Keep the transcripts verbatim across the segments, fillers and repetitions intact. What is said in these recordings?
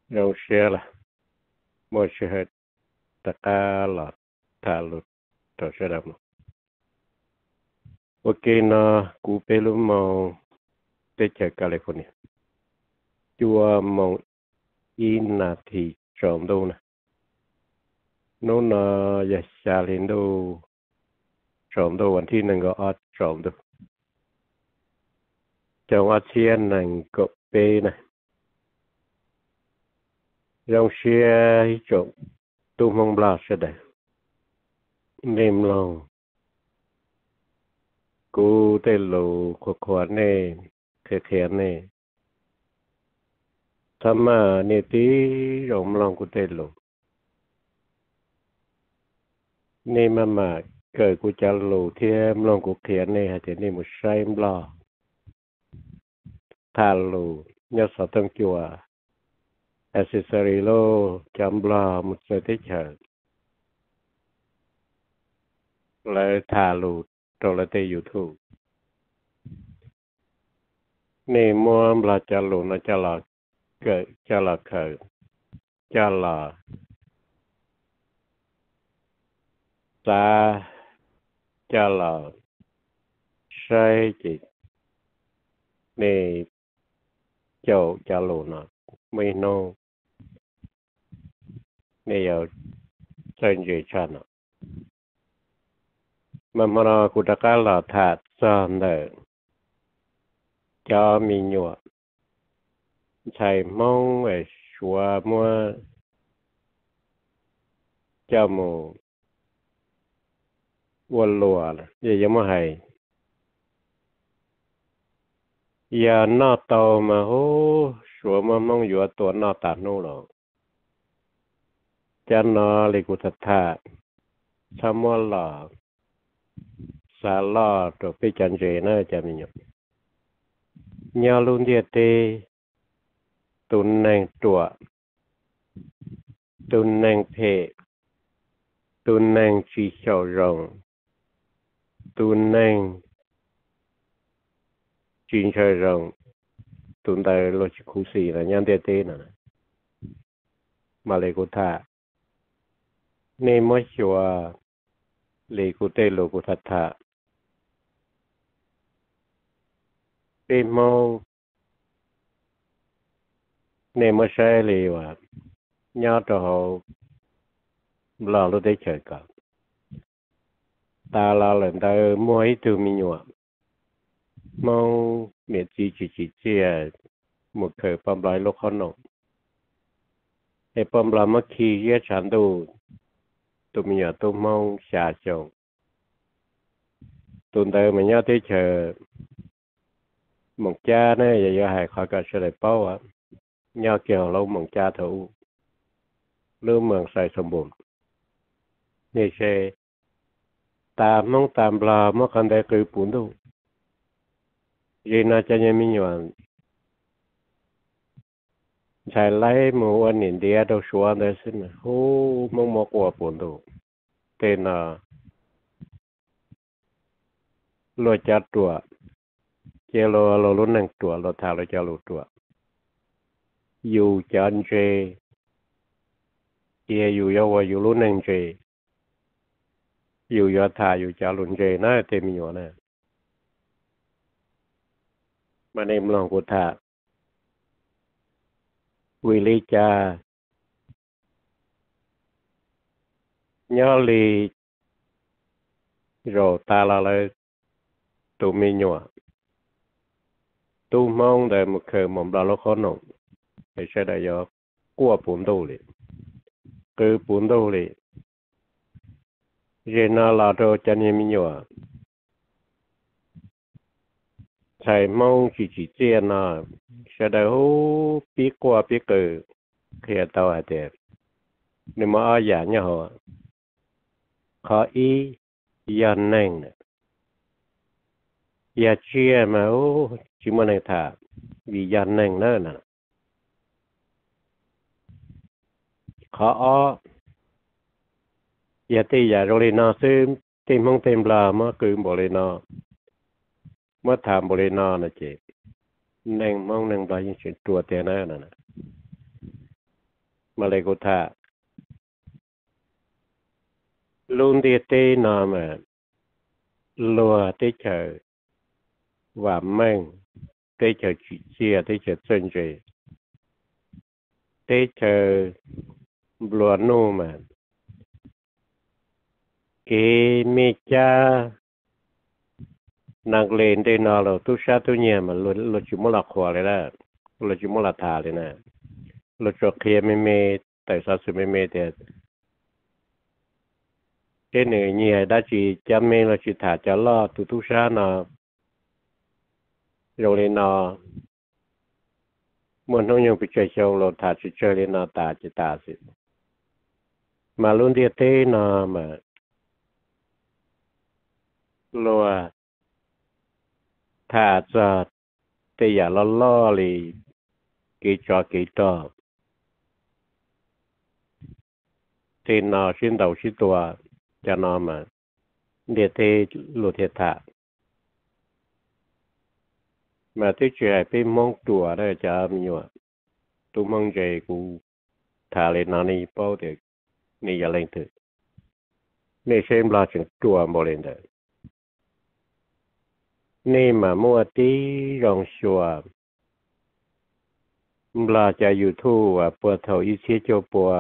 Rong xe là mỗi xe hết tất cả là thả lụt cho xe đạp. Ok nó cú bê lu mong tê chạy California. Chua mong in là thì trộm đâu nè. Nó nó giờ xa lên đâu trộm đâuวันที่หนึ่งก็ออดtrộm đâu. Trong ở trên này có bê này. Rong xe trộm tu mong bla sẽ đây. Nêm lòng cú tê lù khổ khổ nè khẽ khẽ nè. Thầm mà nè tí rộng lòng cú tê lù. Nè mà mà cởi cú chá lù thêm lòng cú khẽ nè hả thế nè một say bla. Thà lù nhớ sở tâm chùa. Accessory lô chăm bla một sợi tích hợp. Lại thà lù cho lại tê YouTube. Nè mua bla chá lù nó chá là cởi chá là khởi. Chá là ta chá là sai chị. Nè chậu chá lù nó mới nô. Nè giờ chân dễ chá nó. Mà mà nó cũng đã cả là thật sao nè. Cho mình nhua. Thầy mong về xua mua. Cho mù. Quân lùa là. Vậy giống mà hay. Giờ nó tàu mà hô. Xua mà mong dùa tuột nó tạt nô rồi. Cho nó lì cũng thật thật. Sao mua lò. Xa lò rồi bị chân dễ nữa cho mình nhua. Nhờ luôn địa tê. Tùn nành tùa. Tùn nành phê. Tùn nành chỉ sầu rồng. Tùn nành chín sầu rồng. Tùn tài lô chí khu xì là nhăn địa tê nè. Mà lê cô thả. Nê mới chùa. Lê cô tê lô cô thật thả. Bê mong. Nê mới xe lê và. Nhớ cho họ. Lò lô tế trời cả. Ta là lần ta mua ít từ mình nhua. Mong miệt chỉ chỉ chỉ chia. Một khởi bầm lại lúc khó nông. Ê bầm lại mất khi ghé chẳng đủ. Tụi mình nhờ tôi mong xa chồng. Tụi ta mình nhớ tế trời. Một cha nữa giờ giờ hãy khỏi cả sẽ lại bao á. Nhớ kiểu lâu một cha thủ. Lưu mường xài xâm bùn. Như xe. Ta mong tạm là mất khăn đại cử bún đâu. Vì nó cho nhân mình nhọn. Chạy lấy một anh nhìn đĩa đâu xuống đây xin. Hô mong mong qua bún đâu. Tên là. Lô chát trùa. Chế lô lô lô nâng trùa. Lô thả lô chá lô trùa. Dù chán chê. Chế dù yếu và dù lô nâng chê. Dù yếu thả dù chá lô chê. Nó là tên mình nhọn nè. Mà nêm lòng của thả. Vì lý cha. Nhớ lý. Rồi ta là lời. Tụi mình nhọn. Tu mong để một khởi mộng đó lúc khó nông. Thì sẽ đại do qua bốn đầu lì. Cứ bốn đầu lì. Vì nó là cho chân nhân mình nhòa. Thầy mong chỉ chỉ chia nó. Sẽ đại hô biết qua biết cử. Khi tao hả đẹp. Nhưng mà ở giả nhà họ. Khó ý. Dân nâng. Giả chia mà hô. Chỉ mà này thả. Vì dân nâng nữa nè. Khó ó. Giả tì giả rồi nó sư. Tìm không tìm là mà cứ bỏ lên nó. Mà thảm bỏ lên nó nè chị. Nâng mong nâng đó những chuyện trùa tiền nữa nè. mà lấy cô thà luôn đi tê nọ mà lùa tê chờ và mang tê chờ chỉ chia tê chờ chân chế tê chờ lùa nô mà cái mẹ cha nàng lên tê nọ là tu sa tu nhẹ mà lùa lùa chỉ muốn là khóaเลย啦lùa chỉ muốn là thàเลยนะลดจอกเคียไม่เมแต่สาสุไม่เมแต่เจ้าหนึ่งเนี่ยได้จีจำเมเราจีถาจะล่อตุตุชาเนาะโรงเรียนเนาะมันต้องยังไปเจอเจ้าเราถาจะเจอเรียนเนาะตาจะตาสิมาลุ้นเดียเต้เนาะมาลัวถาจะแต่อย่าล่อล่อเลยกี่จอกี่ต่อที่นอชิ้นเดาชิ้นตัวจะนอนมาเดียเทหลุดเทถะมาที่เฉยไปมองตัวได้จะมีว่าตัวมองใจกูถ่ายเลยนอนนี่เป้าเด็กนี่อย่าเล่นถึงนี่เช่นเราจึงตัวโมเลนเดอนี่มามัวตีรองชัวเราจะอยู่ทั่วปวดเท้าอีเสียโจปัว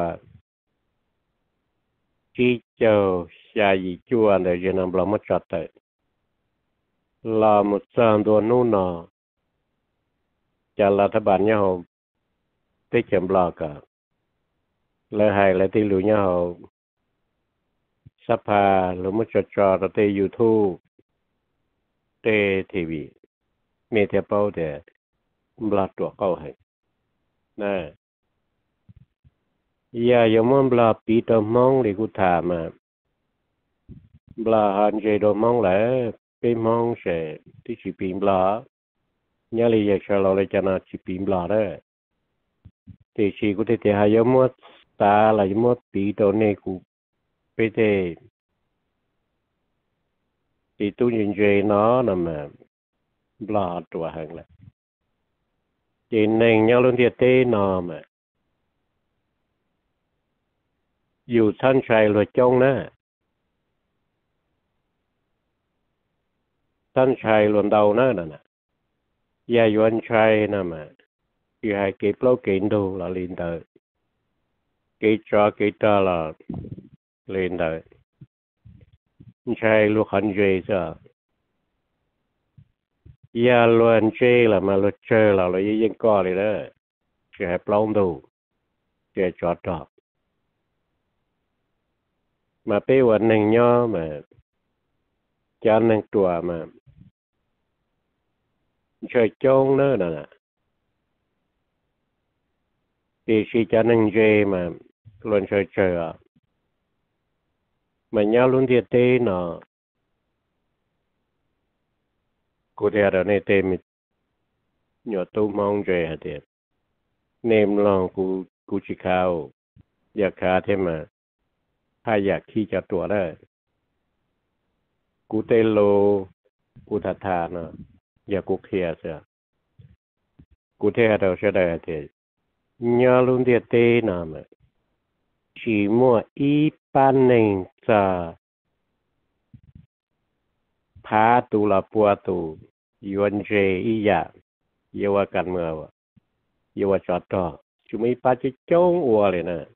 จีเจ้าชายจัวเลยจะนำเรามาจัดเตะเราหมดสามตัวนู่นน่ะจะรัฐบาลเนี่ยเขาได้เขียนบล็อกอะเลยให้เลยที่หลุยเนี่ยเขาสภาหรือมุจจอเราได้ยูทูบได้ทีวีมีเทปเอาแต่บล็อกตัวเขาให้นะอย่าอย่ามันบล็อกปีตัวมองเลยกูถามมาบล็อกหันใจตัวมองแหละไปมองเฉยที่จีปีบล็อกเนี่ยเลยอยากจะเราเลยจะน่าจีปีบล็อกได้ที่ชีกูที่ที่หายมัวตาหลายมัวปีตัวนี้กูไปที่ที่ตู้ยินเจเนาะนั่นมาบล็อกตัวหังเลยที่หนึ่งเนี่ยลุงที่เต้เนาะมาอยู่ท่านชายรวยจงนะท่านชายรวนเดานะนั่นน่ะยายวันชายนั่นมาอยู่ให้เก็บเล่าเก็บดูละลินเตอร์เก็บจอเก็บตาละลินเตอร์ชายลูกขันเจซะยาลวนเจละมาลุเจละเรายังก่อเลยนะจะให้ปล้องดูจะจอดต่อมาเป็นวันหนึ่งย่อมาจานหนึ่งตัวมาช่วยจงเนอะนั่นน่ะตีชีจานหนึ่งเจมาล้วนช่วยเจอมันย่าลุ้นเดียเต้เนาะกูเดียดในเต็มหยดตู้มองเจฮะเดียเนมลองกูกูชิขาวอยากขาเทมาถ้าอยากขี้จะตัวได้กูเตโลกูทัดทานนะอยากกูเคลียเสียกูเทเราเสียได้เถอะยาลุนเดียเต้นามชีมัวอีปันหนึ่งจะพาตุลาปัวตุยวนเจอียาเยาวกันเมื่อวะเยาวจอดต่อจุไม่ปาจิจงอัวเลยนะ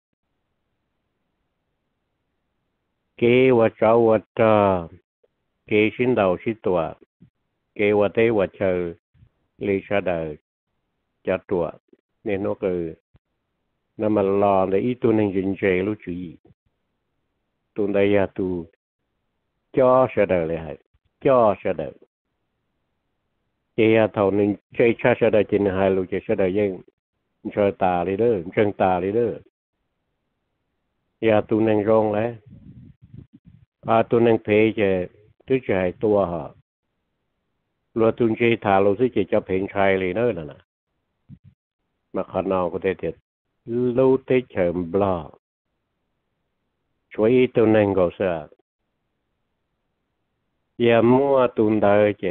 เกวจาวตาเกชินดาวชิตัวเกวเตวเชอเลชาดาจัดตัวเนี่ยนกเออนั่นมันรอในอีตัวหนึ่งยินเจรู้จุยตัวใดยาตูจ่อชาดาเลยฮะจ่อชาดาเจียเท่านึงเจชาชาดาจินหายรู้เจชาดายังชอยตาเลยเด้อเชิงตาเลยเด้อยาตัวหนึ่งร้องแล้วอาตัวหนึ่งเพย์จะตัวใจตัวฮะรัวตุนเจถาเราสิจะจะเพลงชายเลยเนอะนั่นน่ะมาขนาวก็ได้เด็ดลูเตเฉิมบลาช่วยตัวหนึ่งก็เสียอย่ามัวตุนเดอเจ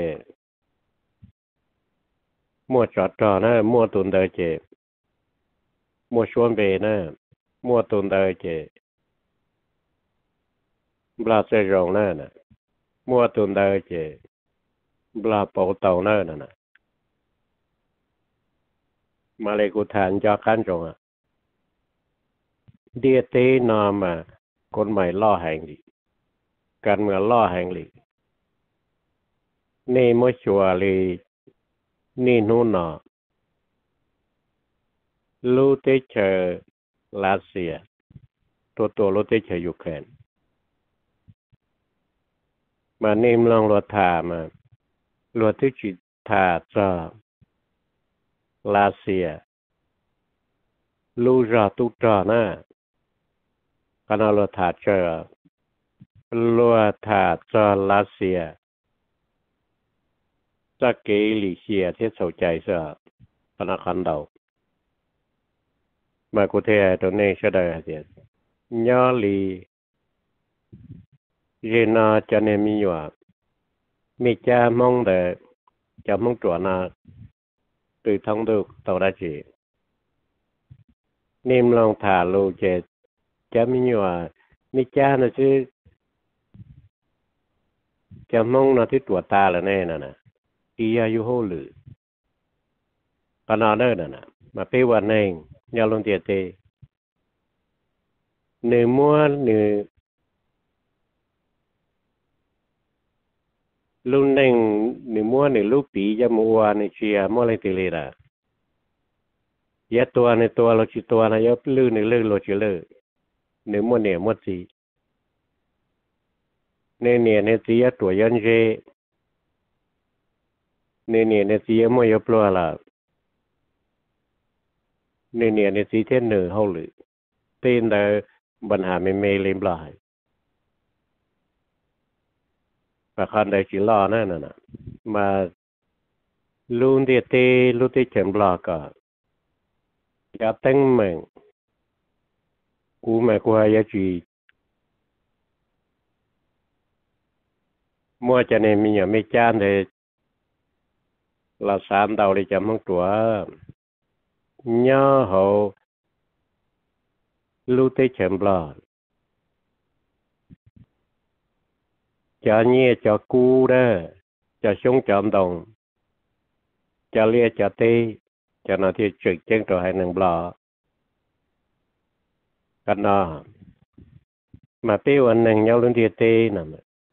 มัวจอดจอนะมัวตุนเดอเจมัวชวนเบนะ mua tồn đời chế bla sẽ rộng nữa nè mua tồn đời chế bla bảo tàu nữa nè mà lại cụ thản cho khán trọng à địa tế nó mà con mày lo hành đi cần mà lo hành đi nê mới chùa li nê nô nọ lưu tế chờ lá xìa tổ tổ lưu tế chờ Ukraine mà nêm lòng luật thả mà luật tế chỉ thả cho lá xìa lưu ra tu trò nè cái nào luật thả chờ luật thả cho lá xìa cho cái lì xìa thiết sầu chạy sợ cái nào khăn đầu mà cụ thể tôi nên sẽ đời hả nhớ lì riêng nó cho nên mi nhòa mi cha mong để cho mong chuẩn là từ thông được tàu đã chỉ niềm lòng thả lô chết cho mi nhòa mi cha nó chứ cho mong nó thích tuổi ta là nè nè nè ý à yu hô lử còn nó nữa nè nè mà bây giờ này nhớ luôn tiệt tê nếu mua nếu lúc này nếu mua nếu lúc bị cho mua nếu chia mua lại tiền lệ ra giáตัวในตัวเราchỉตัวนะยกลื่นในลื่นเราchỉลื่นnếu muaเนี่ยmua gì nênเนี่ยเนี่ยที่ตัวยันเจnênเนี่ยเนี่ยที่muaยกปลัวละnênเนี่ยเนี่ยที่เท่นเนื้อเขาเลยเป็นแต่ปัญหาไม่ไม่เล่มลายประคันได้chỉ loนั่นน่ะมาลุนเดียเตลุเตเฉมบลาก็อย่าตั้งแม่งกูแม่กูให้ยาจีมัวจะเนี่ยมีอย่างไม่จ้านเลยเราสามดาวเลยจะมั่งตัวย่อเขาลุเตเฉมบลาจะเนี่ยจะกูได้จะชงจอมดงจะเลียจะเตจะนาที่จุดเจ้งตัวให้หนึ่งบลากันนะmà bây giờ nâng nhau lên địa tê nè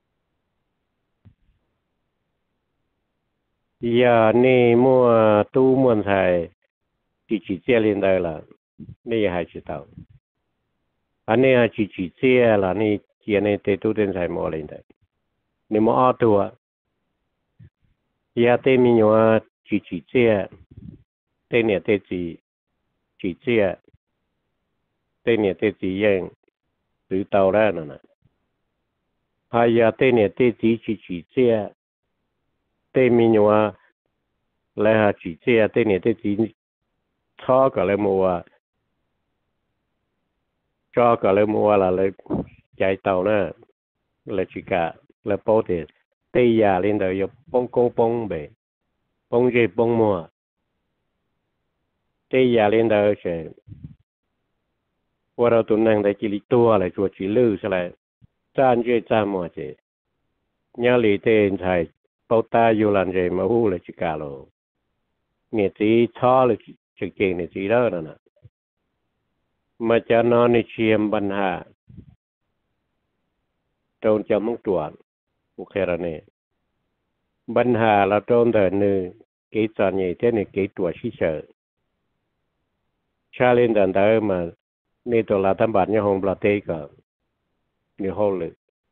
giờ nè mua tu muốn xài chỉ chỉ chia lên đây là nè hay chỉ tao anh nè chỉ chỉ chia là nè chia nè tê tu đến xài mua lên đây nè mua ở tua giờ tê mình nhớ chỉ chỉ chia tê nè tê chỉ chỉ chia tê nè tê chỉ yên từ tàu ra nè nè hay giờ tê nè tê chỉ chỉ chỉ chia tê mình nhớ là chỉ chia tê nè tê chỉ cho cả lại mua cho cả lại mua là lại chạy tàu nè là chỉ cả là bao tiền tê giờ lên đời giờ bông công bông bể bông gì bông mua tê giờ lên đời sẽว่าเราตัวนั่งได้จิลิตัวอะไรตัวจิลือใช่ไหมจานเจจานมัวเจเนี่ยลีเตนไทยเป้าตาอยู่หลังเจมาหูเลยจิกาโลเนี่ยจีช่อเลยจิเก่งเนี่ยจีเล่นั่นน่ะมาจะนอนในเชียมปัญหาโดนจะมุ่งตรวจโอเคแล้วเนี่ยปัญหาเราโดนแต่หนึ่งกี่จานใหญ่เท่านี้กี่ตัวชี้เฉยชาเลนดันเดอร์มานี่ตัวละทั้งบาทเนี่ยหงปลาเต้ก็นี่ห้องเลย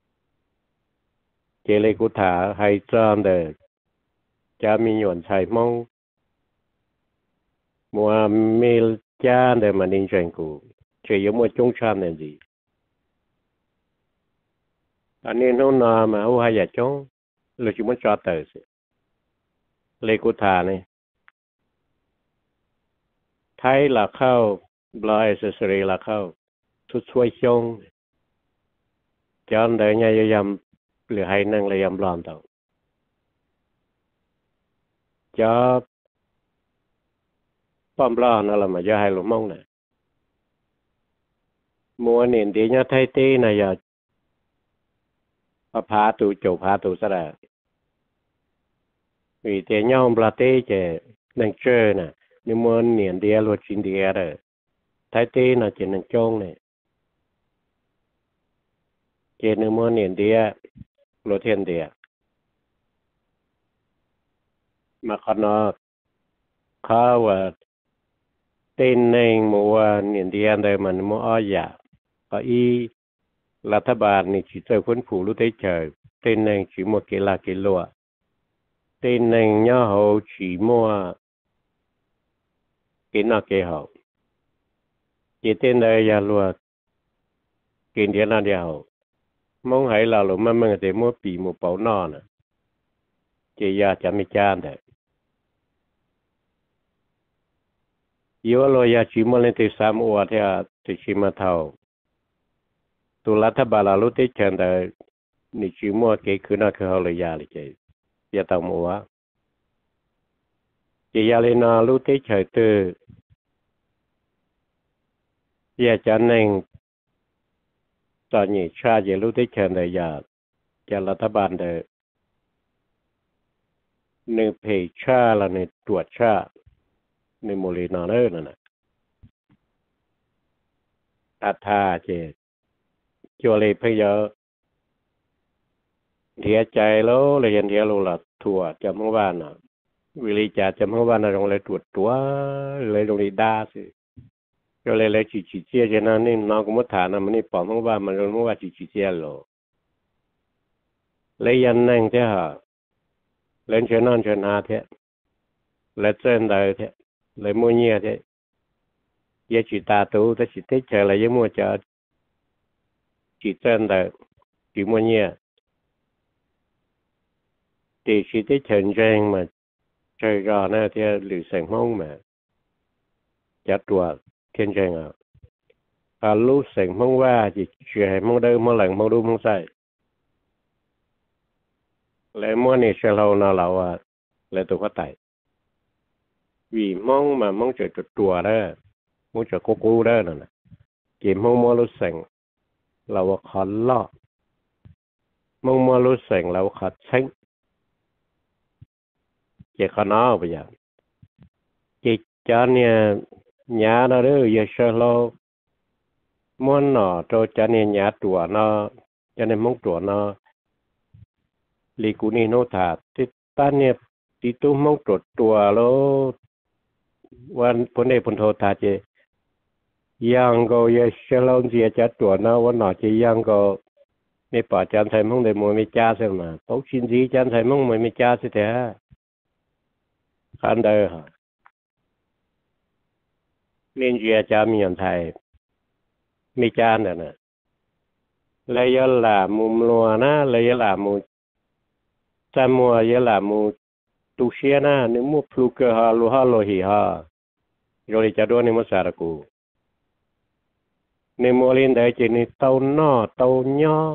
เจเลยกุถาให้จานเดอจะมีหย่อนใช้มองมัวมีจานเดอมันนิ่งใจกูเฉยมัวจงชามเนี่ยดีอันนี้น้องนามาเอาให้ยาจงเลยชิมันจอดเตอสิเลยกุถาเนี่ยไทยละเข้าบลายเสรีละเข้าทุกช่วยชงจอนเดินยายยำหรือให้นั่งเลยยำล้อมเต่าจะป้อมล้อนั่นแหละมาจะให้หลุมมองเนี่ย mua niệm đi nhá thay tê này giờ phá tụ chỗ phá tụ sao đấy vì thế nhau là tê chứ nên chơi nè nhưng mua niệm đi luôn chín đi rồi thay tê là chỉ nên trông này chỉ nên mua niệm đi luôn thiên đi mà còn nó khó và tên nên mua niệm đi ăn đây mình mua ở nhà ở y là tháp bàn này chỉ chơi quân phủ lúc đấy trời tên nên chỉ mua cái là cái lúa tên nên nhớ hậu chỉ mua cái nào cái hậu chỉ tên đây là lúa cái điện là địa hậu mong hãy là lúa mà mình để mua bì mua bảo nọ nè chỉ ya chả mi chan đấy yếu lúa ya chỉ mua lên từ sáu mua thì từ chỉ mà thầu tu là tháp bàn là lúc đấy trời đây ni chỉ mua cái cứ nào cứ hậu là ya là cái ya tao mua chỉ ya lên nó lúc đấy trời từ ya cho nênตอนนี้ชาจะรู้ได้เชิญเลยอยากจะรัฐบาลเลยในเพจชาและในตรวจชาในโมลีนาเนอร์นั่นนะอาทาเจจัวเลยเพื่อเทียใจแล้วเลยยันเทียรู้ละถั่วจำเมื่อวานน่ะวิริจาจำเมื่อวานน่ะตรงเลยตรวจตัวเลยตรงนี้ด่าสิก็เลยเลยจีจีเจียเจนั้นนี่น้องก็มุดฐานนะมันนี่ปอมเมื่อวานมันรู้ว่าจีจีเจียหรอเลยยันนั่งเท่าเล่นเชนนั่นเชนหาเท่าเล่นเส้นได้เท่าเลยมัวเงียเท่าเยจีตาตูแต่จีเตเจอเลยยังมัวจะจีเส้นได้จีมัวเงียตีจีเตเฉินเจงมาเจอรอหน้าเท่าหรือแสงห้องมาจัดตัวเทียนเจงอ่ะอาลูแสงห้องว่าจีเชื่อให้มองได้มองหลังมองดูมองใส่แล้วมัวนี่เชลเราเนาเราอ่ะแล้วตัวก็ไต่vì mong mà mong chờ chuột chùa đó mong chờ cô cô đó nè chỉ mong mua lúc sành là vật khó lo mong mua lúc sành là vật khó tránh chỉ khó nói bây giờ chỉ cho nên nhà nó đó giờ sơ lo muốn nó cho cho nên nhà chùa nó cho nên mong chùa nó lì cú ni nó thà thì ta nè tí tu mong chuột chùa loวันพ้นเอพ้นโทษาเจยังก็ยังเชลล์เสียจัดตัวนะวันหน่อเจยังก็ไม่ป่าจันไทยมั่งได้มวยไม่จ้าเสียมาพวกชินซีจันไทยมั่งมวยไม่จ้าเสียแต่ขันเดอร์เล่นเจียจามีอันไทยไม่จ้าเนี่ยนะเลยยะหล่ามุมลัวนะเลยยะหล่ามุจามัวยะหล่ามุตุเชียนะนึกมุพลูกฮาลูฮาโลหิฮาโยริจาด้วยนึกมุสาระกูนึกมัวลินได้เจนี่เต้านอเต้าย่อ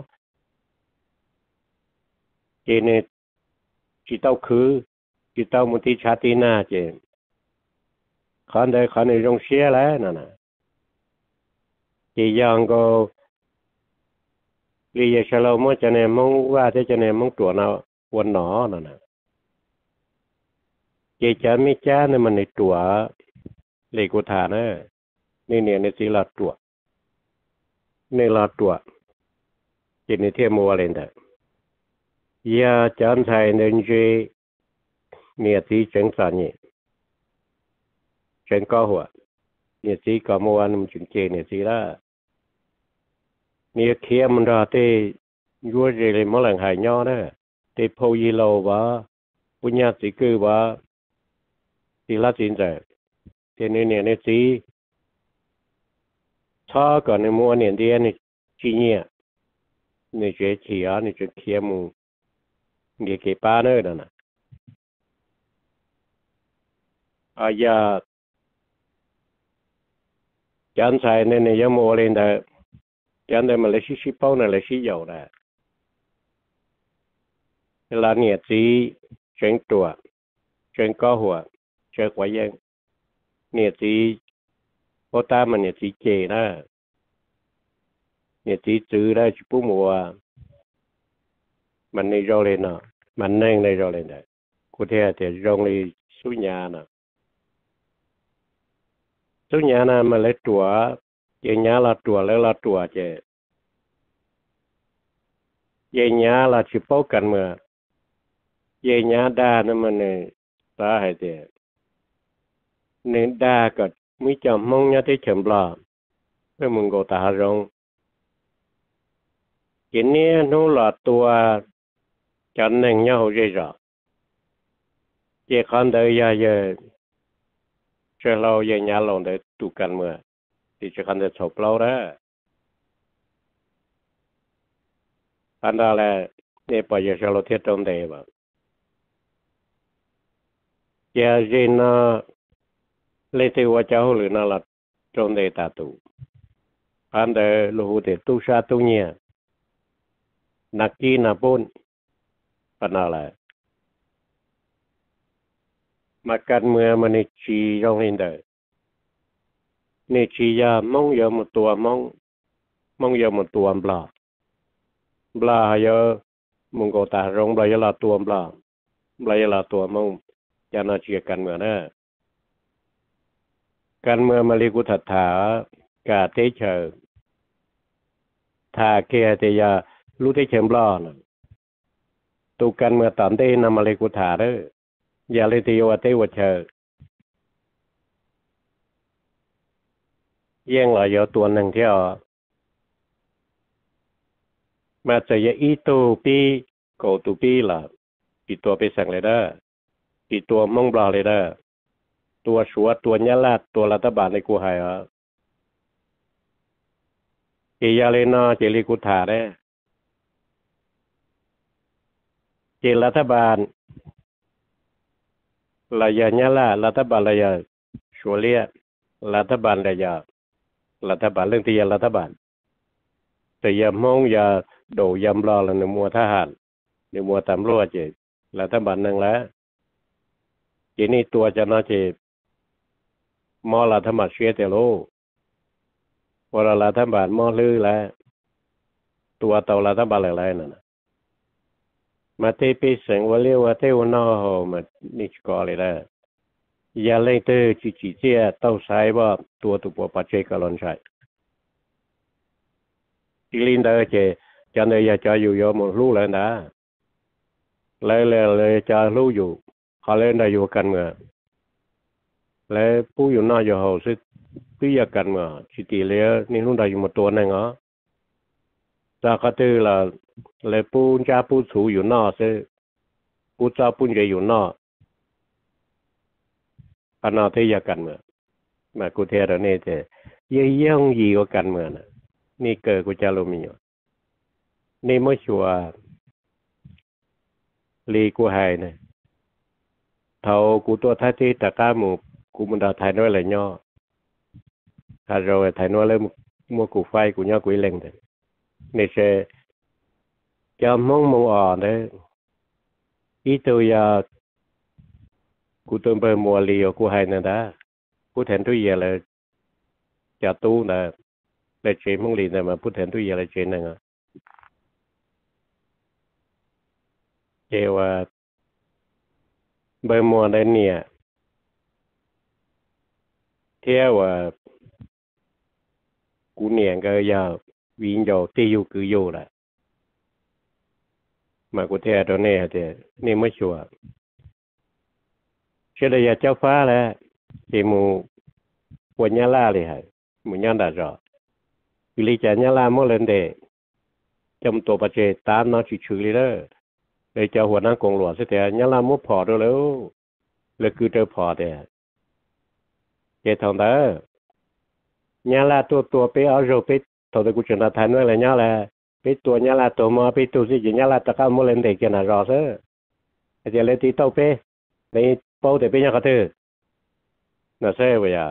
เจนี่จีเต้าคือจีเต้ามุติชาตินาเจขันได้ขันในโรงเชียแล้วนั่นน่ะจียังก็ลีเยชะเรามั่วจะเนี่ยมั่งว่าที่จะเนี่ยมั่งตัวน่ะวันหนอนั่นน่ะเจจามิจ้าเนี่ยมันในตัวเลกุธานะนี่เนี่ยในสีลาตัวในลาตัวเจนในเทียมวัวเลนเดยาจานไทยเนนเจเนี่ยที่จังสันนี่จังก็หัวเนี่ยที่ก็มัวมันจึงเจเนี่ยที่ละเนี่ยเขียมันราเตยัวเจเลยมะหลังหายย่อนะเตโพยีโลวะปุญญาสิคือวะที่ละจินใจเทนี่เนี่ยเนี่ยสีช้อก่อนในมัวเนี่ยเดียนี่จีเนี่ยเนี่ยเจชีอ่ะเนี่ยจะเขียมูเนี่ยเก็บป้าเนอร์นั่นน่ะอายาจันทร์ใส่เนี่ยเนี่ยยังมัวเล่นแต่จันทร์มันเลยชิชิเป้าเนี่ยเลยชิเหยาได้เวลาเนี่ยสีเชิงตัวเชิงก้อหัวเชิงไว้ยังเนี่ยสีโอตามันเนี่ยสีเจนะเนี่ยที่ซื้อได้ชิบุมัวมันในโรงเรียนน่ะมันนั่งในโรงเรียนได้กูเทียแต่โรงเรียนสุญญาน่ะสุญญาน่ะมันเลยตัวยังญาละตัวแล้วละตัวเจยังญาละชิปกันเมื่อยังญาด้านั่นมันเนี่ยสาเหตุเนี่ยด้าก็ไม่จำมองญาที่เฉมบลาเพื่อมึงก็ตาร้องกินเนี่ยนู้ละตัวจันนั่งเงาเรื่อยๆเจ้าขันเดียเยอะเชื่อเรายังญาลงได้ตุกันเมื่อที่จะขันเดียชอบเราได้อันนั้นแหละเนี่ยพอจะเชื่อเราเทียบตรงเดียวเจ้าเจน่าเลยที่ว่าเจ้าหรือนั่นละตรงเดียตาตุอันเดียลูกเด็กตุชาตุเนี่ยนักกีนักบุญอันนั้นแหละมาการเมืองมันนี่ชีร้องเล่นได้นี่ชียามองยามุตัวมองมองยามุตัวบลาบลาเยอะมึงก็ตาร้องบลายลาตัวบลาบลายลาตัวมองจานาเชียกันเมืองนะการเมืองมาลีกุถัดถากาเตเชอถ้าเกียเตียรู้ได้เชิมบลานะตุกันเมืองตามได้นำมาลีกุถาเด้ออย่าเลยตีว่าเตวเชอแย่งหลายเยอะตัวหนึ่งเที่ยวมาจะยอีตูปีโกตูปีล่ะปีตัวไปสั่งเลยเด้อปีตัวมองบลาเลยเด้อตัวชัวตัวเนี้ยลาดตัวรัฐบาลในกูหายอ่ะเจียเลยนะเจริกุถาได้เจรัฐบาลลายเนี้ยละรัฐบาลลายชัวเลียรัฐบาลลายรัฐบาลเรื่องที่ยารัฐบาลแต่ยามองยาโดยำรอละในมัวทหารในมัวตำรวจเจรัฐบาลนั่งแล้วทีนี้ตัวจะน่าเจมอรัฐบาลเชียเตโลวรารัฐบาลมอลือแล้วตัวเตารัฐบาลอะไรนั่นมาเทปีเสียงว่าเรียกว่าเทวนอหมานิชกอเลยแล้วยาเล่เตอจิจิเจียเต้าใช้ว่าตัวตุปปัจเจกลอนใช้ทีลินเดอเจจันเดียจะอยู่ยอมรู้แล้วนะเลยเลยเลยจะรู้อยู่เขาเล่นได้อยู่กันเมื่อแล้วผู้อยู่นอกอยู่เขาซึ่งพี่อยากกันเมื่อชิติเลี้ยนี่รุ่นได้อยู่มาตัวหนึ่งเหรอจากก็ตือละเลยผู้จ้าผู้สูอยู่นอกซึ่งผู้เจ้าผู้ใหญ่อยู่นอกอันนั้นที่อยากกันเมื่อมากูเทระเนี่ยเจยังยังยีกว่ากันเมื่อนะนี่เกิดกูจะรู้มีอยู่นี่ไม่ชัวลีกูหายเนี่ยเท่ากูตัวท่าที่ตะก้าหมูกูมันดาไทยน้อยเลยย่อถ้าเราไทยน้อยเลยมัวกูไฟกูย่อกูเล่งเลยนี่เชจะมองมองอ่อนเลยอีตัวยากูตัวเบอร์มัวลีกูหายนั่นนะกูแทนทุยเยเลยจะตู้นะเลยเชมงลีนะมาพูดแทนทุยเยเลยเชนนั่งอ่ะเจว่าเบอร์มัวได้เนี่ยเที่ยวว่ากูเนี่ยก็ยาววิ่งโยตีอยู่คือโยแหละมากูเที่ยวตัวนี้เจนี่ไม่ชัวร์เชื่อเลยเจ้าฟ้าแหละเจมูปวดยาลาเลยฮะมูยันดาจอวิลิจารยาลาโมเลนเดจำตัวปัจเจตามน้องชิชุลีเลยเลยเจ้าหัวนั่งกงหลวงเสียยาลาโมพอด้วยแล้วเลยคือเจอพอเดเจทองเด้อยาลาตัวตัวไปเอาโรไปตัวตะกุชนาทันไว้เลยยาลาไปตัวยาลาตัวมาไปตัวสิยาลาตะก้าโมเลนเดกันนะรอเซ่เจเลยตีเต้าไปในเป้าแต่ไปยังกระเทือน่าเซ่เวีย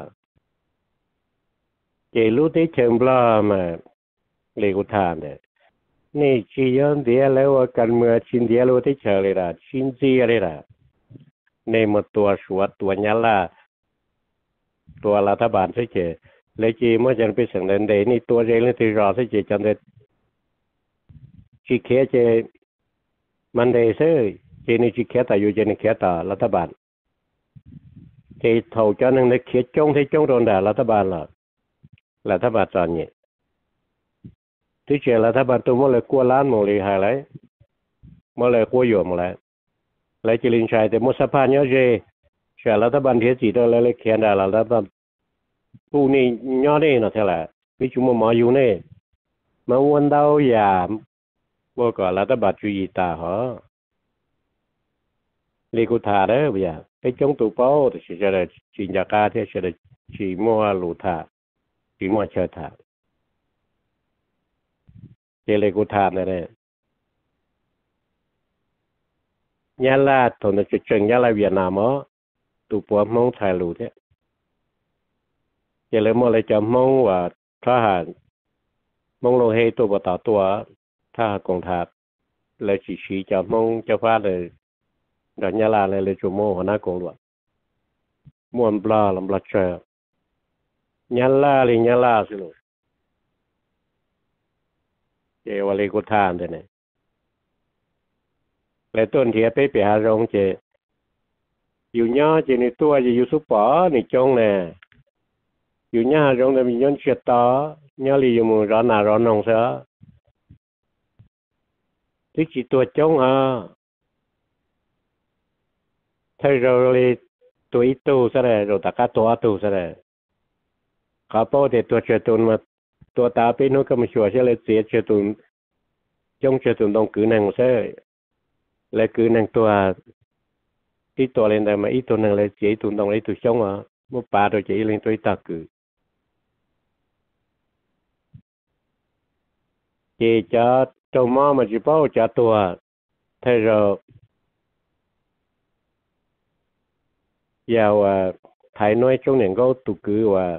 เจรู้ที่เชิงปลามาเลกุทานเนี่ยนี่ชียอนเดียแล้วกันเมื่อชินเดียรู้ที่เชเลยละชินจีอะไรละในหมดตัวสวดตัวยาลาตัวรัฐบาลเฉย lấy chỉ mới chẳng biết sang đến đấy ni tua dây lên thì rõ sẽ chỉ chẳng được chỉ khé chỉมันได้ซื้อchỉ ni chỉ khé tại dù chỉ ni khé tạiรัฐบาลchỉ thầu cho nên nó khé trông thì trông đồn đãรัฐบาลlàรัฐบาลchọn nhỉที่เชื่อรัฐบาลตัวมันเลยกลัวล้านหมดเลยหายเลยมันเลยกลัวอยู่หมดเลยเลยจิลินชัยแต่มุสภาเนาะเจเชื่อรัฐบาลเทียจีตัวเลยเลยเขียนได้รัฐบาลผู้นี่เนาะนี่เนาะเท่าไหร่วิจุมมาอยู่นี่มาวันดาวยามบ่ก็รัฐบาลจุยตาเหรอลีกุธาเด้อบ่อย่าไปจงตู่เป้าที่จะได้จินจากาที่จะได้จีมัวหลุธาจีมัวเชิดธาเจเลกุธาเนี่ยยาลาตอนนี้จะเจงยาลาเวียดนามอ๋อตู่ปัวมองไทยหลุเนี่ยเจเลมัวเลยจะมองว่าทหารมองลงให้ตัวบ่ต่อตัวถ้ากองทัพเลยchỉ chỉจะมองจะพาเลยดอกยาลาเลยเลยชั่วโมงหัวหน้ากองหลวงม่วนปลาลำปลาเจอยาลาเลยยาลาสิลูกเจวเลยกุทานเด้เนี่ยเลยต้นเทียไปไปหารงเจอยู่ย่อเจในตัวจะอยู่สุปอนี่จงเนี่ยอยู่ย่ารงเนี่ยมีย้อนเชียต่อย่อลีอยู่มือร้อนหนาร้อนนองเสือที่จีตัวจงอ่ะถ้าเราเลยตัวอีตูซะเลยเราตะก้าตัวตูซะเลยข้าพเจ้าตัวเชื่อตุนมาตัวตาไปนู้นก็มาชัวร์เชื่อเลยเสียเชื่อตุนจงเชื่อตุนต้องกืนางเสือเลยกืนางตัวที่ตัวเล่นได้มาอีตัวนางเลยเสียตุนต้องเลยตัวจงอ่ะมุป่าตัวเจี๋ยเล่นตัวตากือเจี๋ยจะเจ้าม้ามาจีบเอาจะตัวถ้าเรายาวว่าไทยน้อยช่วงหนึ่งก็ตุกือว่า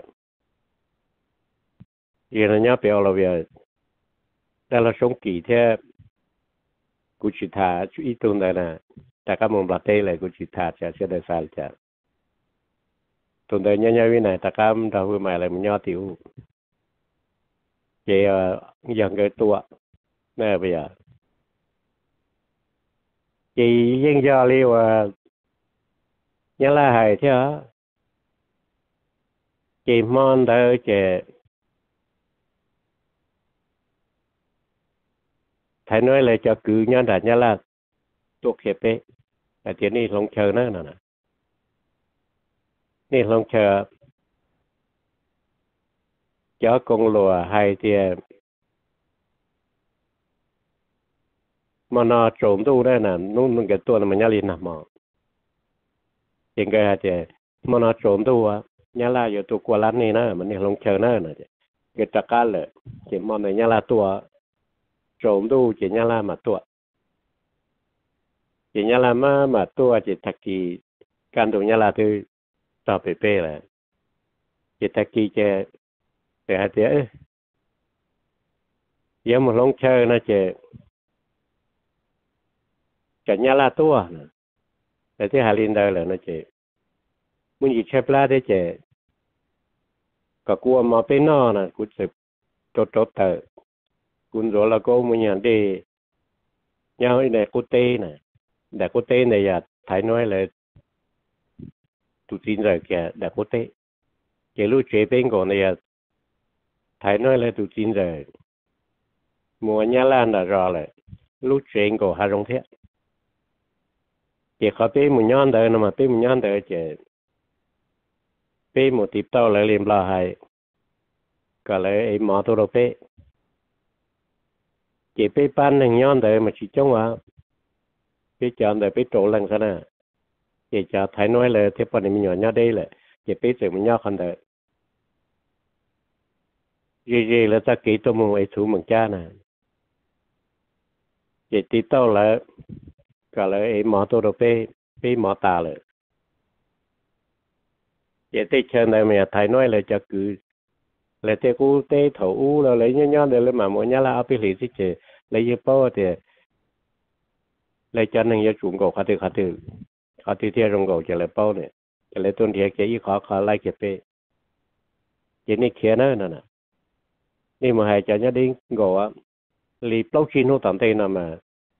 เย็นนี้เปล่าเราเวียแต่เราส่งกี่เท่ากุชิตาช่วยตรงนั้นนะแต่ก็มองประเทศเลยกุชิตาจะเสียดายสารจะตรงนั้นยังยังวินัยแต่ก็เราพูดมาอะไรมันย่อติ๋วเจี๋ยยังเกิดตัวแม่ไปอ่ะจียิ่งยอเรียกว่าnhớ là hài thế hả chị mòn đỡ chị thầy nói là cho cứ nhớ đã nhớ là tuột hiệp đấy là tiếng này lòng chờ nữa nè này lòng chờ cho con lùa hay thì mà nó trộm tu đây nè nó nó cáiตัวnó mà nhớ liền nằm mò chính cái hạt mà nó trộm tu nhớ là giờ tu qua lát này nữa mà này lòng chờ nữa nè cái trắc cá lệ chỉ mà này nhớ là tu trộm tu chỉ nhớ là mà tu chỉ nhớ là mà mà tu chỉ thật kỳ can tu nhớ là tu tao bể bể là chỉ thật kỳ chỉ để hạt thế giờ một lòng chờ nó chỉ chỉ nhớ là tuแต่ที่หาลินได้เลยนะเจมึงอีเชฟลาได้เจก็กลัวมาเป็นนอนะกูจะจดจดเถอะกูรู้แล้วก็มึงอย่างดียังไอ้เนี่ยกูเต้น่ะแต่กูเต้เนี่ยอย่าถ่ายน้อยเลยตุจินเลยแกแต่กูเต้เจรู้เจเป็นก่อนเนี่ยถ่ายน้อยเลยตุจินเลยมัวเนี่ยล้านน่ะรอเลยรู้เจงก่อนหารงเทียchị khó bé một nhon đời mà bé một nhon đời chị bé một tiếp tao lại liền lo hay cả lại em mò tôi đâu bé chị bé ban hàng nhon đời mà chỉ chống à bé chọn đời bé trộn lần sao nè chị cho thấy nói là thế phần này mình nhỏ nhỏ đây là chị bé sẽ một nhon không đời gì gì là ta kỹ tôi một ấy thủ bằng cha nè chị tiếp tao lại cả là em mò tôi đâu bé bé mò taเลยvậy thì chờ này mình thấy nói là cho cứ là thế cô tê thầu u là lấy nhau nhau để mà mỗi nhà là áp lý gì chứ lấy gì bao thì lấy cho nên giờ chúng cổ khát từ khát từ khát từ theo trong cổ cho lấy bao này cho lấy tuần thiệt cái gì khó khó lấy cái bé chỉ nên kia nữa nè nè nên mà hai cho nhớ đi ngồi lì lâu chi nó tạm thế nào mà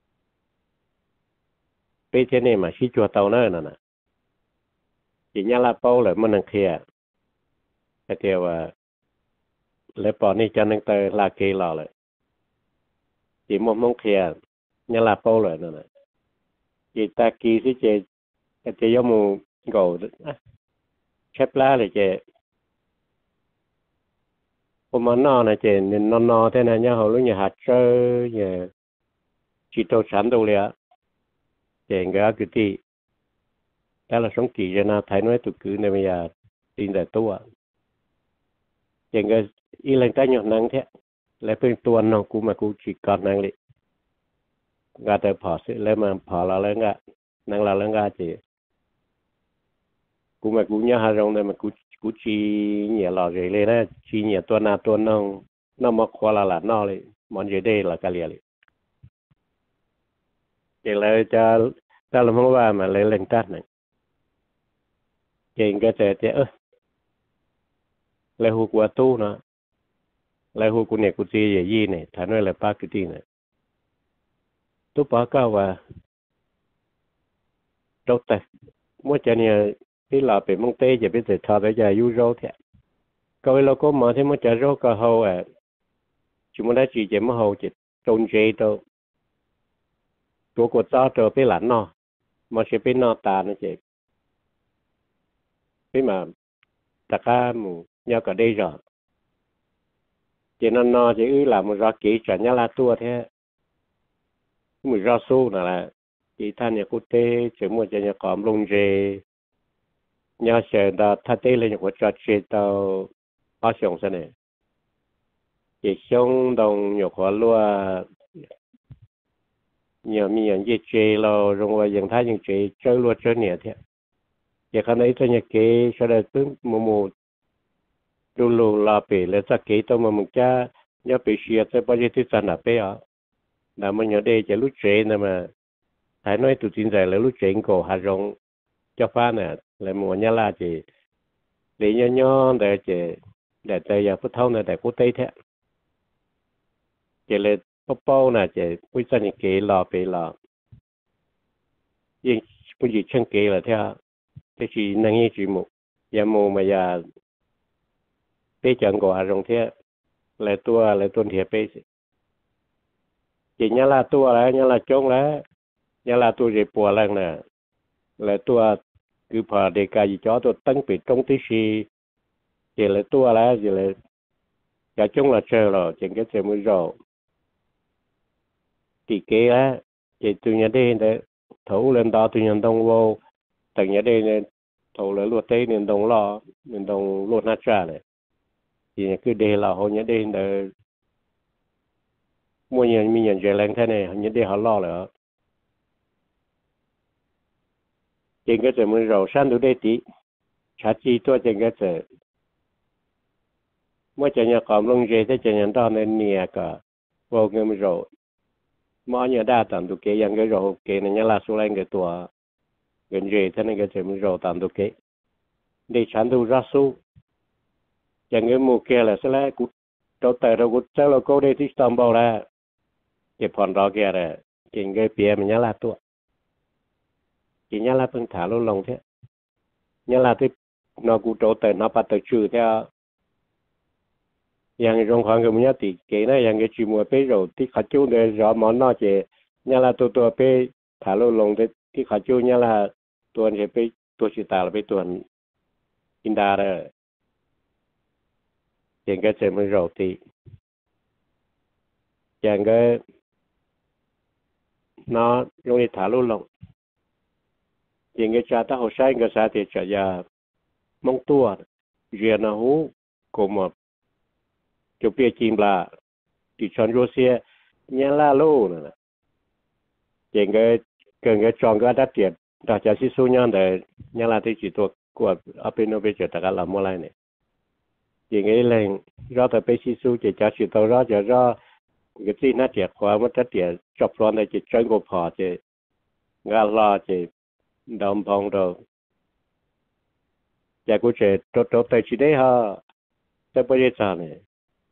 bây giờ này mà xí chùa tàu nữa nè nè chỉ nhớ là bao là mình kia cái kiểu à lấy bỏ đi cho nên tới là kỳ lò lại chỉ một mong kia nhớ là bao rồi nè nè chỉ ta kỳ xí chơi cái chơi giống mu gầu chép lá là chơi hôm mà nó này chơi nên nó nó thế này nhá hồi lúc nhà hạt chơi nhà chỉ trâu sản đâu liền chơi cái cái gì đó là sống kỳ cho nó thấy nói tụi cứ này bây giờ tin là tua chơi cái ý lên cái nhọn năng thế lạiเป็นตัวน้องกูมากูchỉ còn năng力gà tới跑sẽ lên mà跑là lên gà năng là lên gà chỉกูมากูnhớ hai rong này màกูกูchỉ nhẹ lò rồi lên đó chỉ nhẹตัวnàoตัวน้องน้องมาขวาละละน้อเลยมันจะได้ละกันเลยchỉ là cho ta làm không qua mà lấy lên tát này chỉ cái thế thế ơ lấy hụt qua tu nó lấy hụt của này của gì vậy gì này thà nói là ba cái gì này tu ba cao và đâu ta mỗi cho nên cái là bị mông tê giờ bây giờ thà bây giờ yêu rau thế coi là có mà thế mỗi cho rau cả hậu à chúng mình đã chỉ chỉ mà hậu chỉ trồng dây đâuตัวกดจ้าเจอไปหลานเนาะมาเชื่อไปนอตานะเจ๊ไปมาตะก้าหมูยาวก็ได้รอเจนนอเจ๊อื้อหลานมันรอกี่จันยาลาตัวแท้มือรอสู้นั่นแหละที่ท่านเนี่ยกูเต้เชื่อมัวจะเนี่ยกอมลงเจยาเชื่อดาท่าเต้เลยเนี่ยกูจัดเชื่อตัวอาชงซะเนี่ยเจ๊ชงดงเนี่ยขอรัวnhiều mi nhận gì chơi lo rồi ngoài những thái những chơi chơi luôn chơi nhẹ thế, giờ khán ấy tôi nhớ kế sau đó cứ mù mù lu lu la bể lấy ra kế tôi mà mình cha nhớ bể xìa tới bao nhiêu thứ sản là bể à, là mình nhớ đây chơi lúc chơi nè mà thái nói tụi tin rằng là lúc chơi cổ hà rong cho pha nè là mùa nhớ là chỉ để nhớ nhớ để chơi để tới giờ phút thâu này để phút tây thế, chơi lên bao nè chị bây giờ những cái lò bể lò nhưng bây giờ chân cái là theo cái gì năng như chỉ một giờ mù mà giờ bể chẳng có rong thế lại tua lại tuần thiệt bể chỉ nhớ là tua lại nhớ là trống lại nhớ là tua gì bùa lần nè lại tua cứ phà để cái gì cho tôi tăng bị trong tí xì chỉ lại tua lại chỉ lại cái trống là chơi rồi chỉ cái chơi mới rồi thì kế á thì tôi nhớ đây để thấu lên đó tôi nhận đồng vô từng nhớ đây nên thấu lên luật tây nên đồng lo nên đồng luật nát trả này thì cứ đây là họ nhớ đây để mua nhận mình nhận về lên thế này nhớ đây họ lo nữa trên cái chuyện mình rồi sáng tôi đây tí chả chi tôi trên cái chuyện mỗi chuyện nhà còn lông dê thế chuyện nhận đó nên nhẹ cả vô người mình rồi mà nhớ đa tạm được cái yang cái rồi cái này nhớ là số lên cái tua gần gì thế này cái chuyện mình rồi tạm được cái để chán tu ra số chẳng cái mùa kia là sẽ là cút đâu tại đâu cút sao là cô đây thì tạm bảo là cái phần đó kia là cái cái bia mình nhớ là tua chỉ nhớ là phân thả luôn lòng thế nhớ là cái nó cút đâu tại nó bắt được chữ theo yang trong khoảng cái nhớ thì cái này yang cái chuyện mua bê rồi thì khách chú để rõ món nó chỉ nhớ là tôi tôi bê thả lô lồng thì thì khách chú nhớ là tôi sẽ bê tôi chỉ tả là bê tôi in đa rồi những cái chuyện mới rồi thì yang cái nó dùng để thả lô lồng những cái cha ta hồ sai cái sao thì trả giá mong tua riêng nó hú của một chụp bia chim là thì chọn Russia nhà la lô nè, chỉ cái cần cái chọn cái đắt tiền, đại gia sĩ số nhân để nhà la thì chỉ thuộc của ở bên nó bây giờ tất cả làm mua lại này, chỉ cái lên do tại bên sĩ số chỉ cho chỉ tàu ra cho ra cái gì nó chỉ qua mất đắt tiền, chụp loan này chỉ chọn cái phò chỉ ngã la chỉ đầm phong rồi, chỉ có chỉ trộn trộn tới chỉ đấy ha. แต่ประเดี๋ยวเนี่ย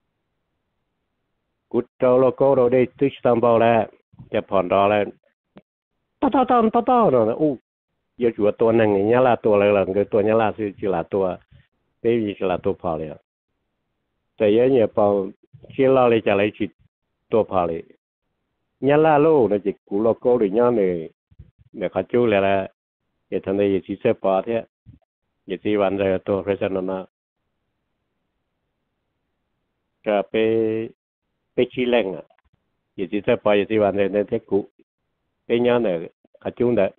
กูเจ้าโลโก้เราได้ติดตามบอลแล้วจะผ่อนรอแล้วต่อต่อต่อต่อต่อเนาะอู้เยอะจัวตัวหนึ่งเนี่ยละตัวอะไรล่ะก็ตัวเนี่ยละคือจีละตัวไม่มีจีละตัวพอเลยแต่เยอะเนี่ยพอเชื่อเราเลยจะเลยจีตัวพอเลยเนี่ยละโลเนี่ยจีกูโลโก้หรือเนี่ยเนี่ยเนี่ยเขาจู้เลยละเดี๋ยวทำได้ยี่สิบเซปปอร์ที่ยี่สิบวันเลยตัวเพรสเซนต์นะก็ไปไปชี้แรงอ่ะยี่สิบเซปปอร์ยี่สิบวันเลยในเทกูไปเนี่ยเนี่ยเขาจู้เนี่ย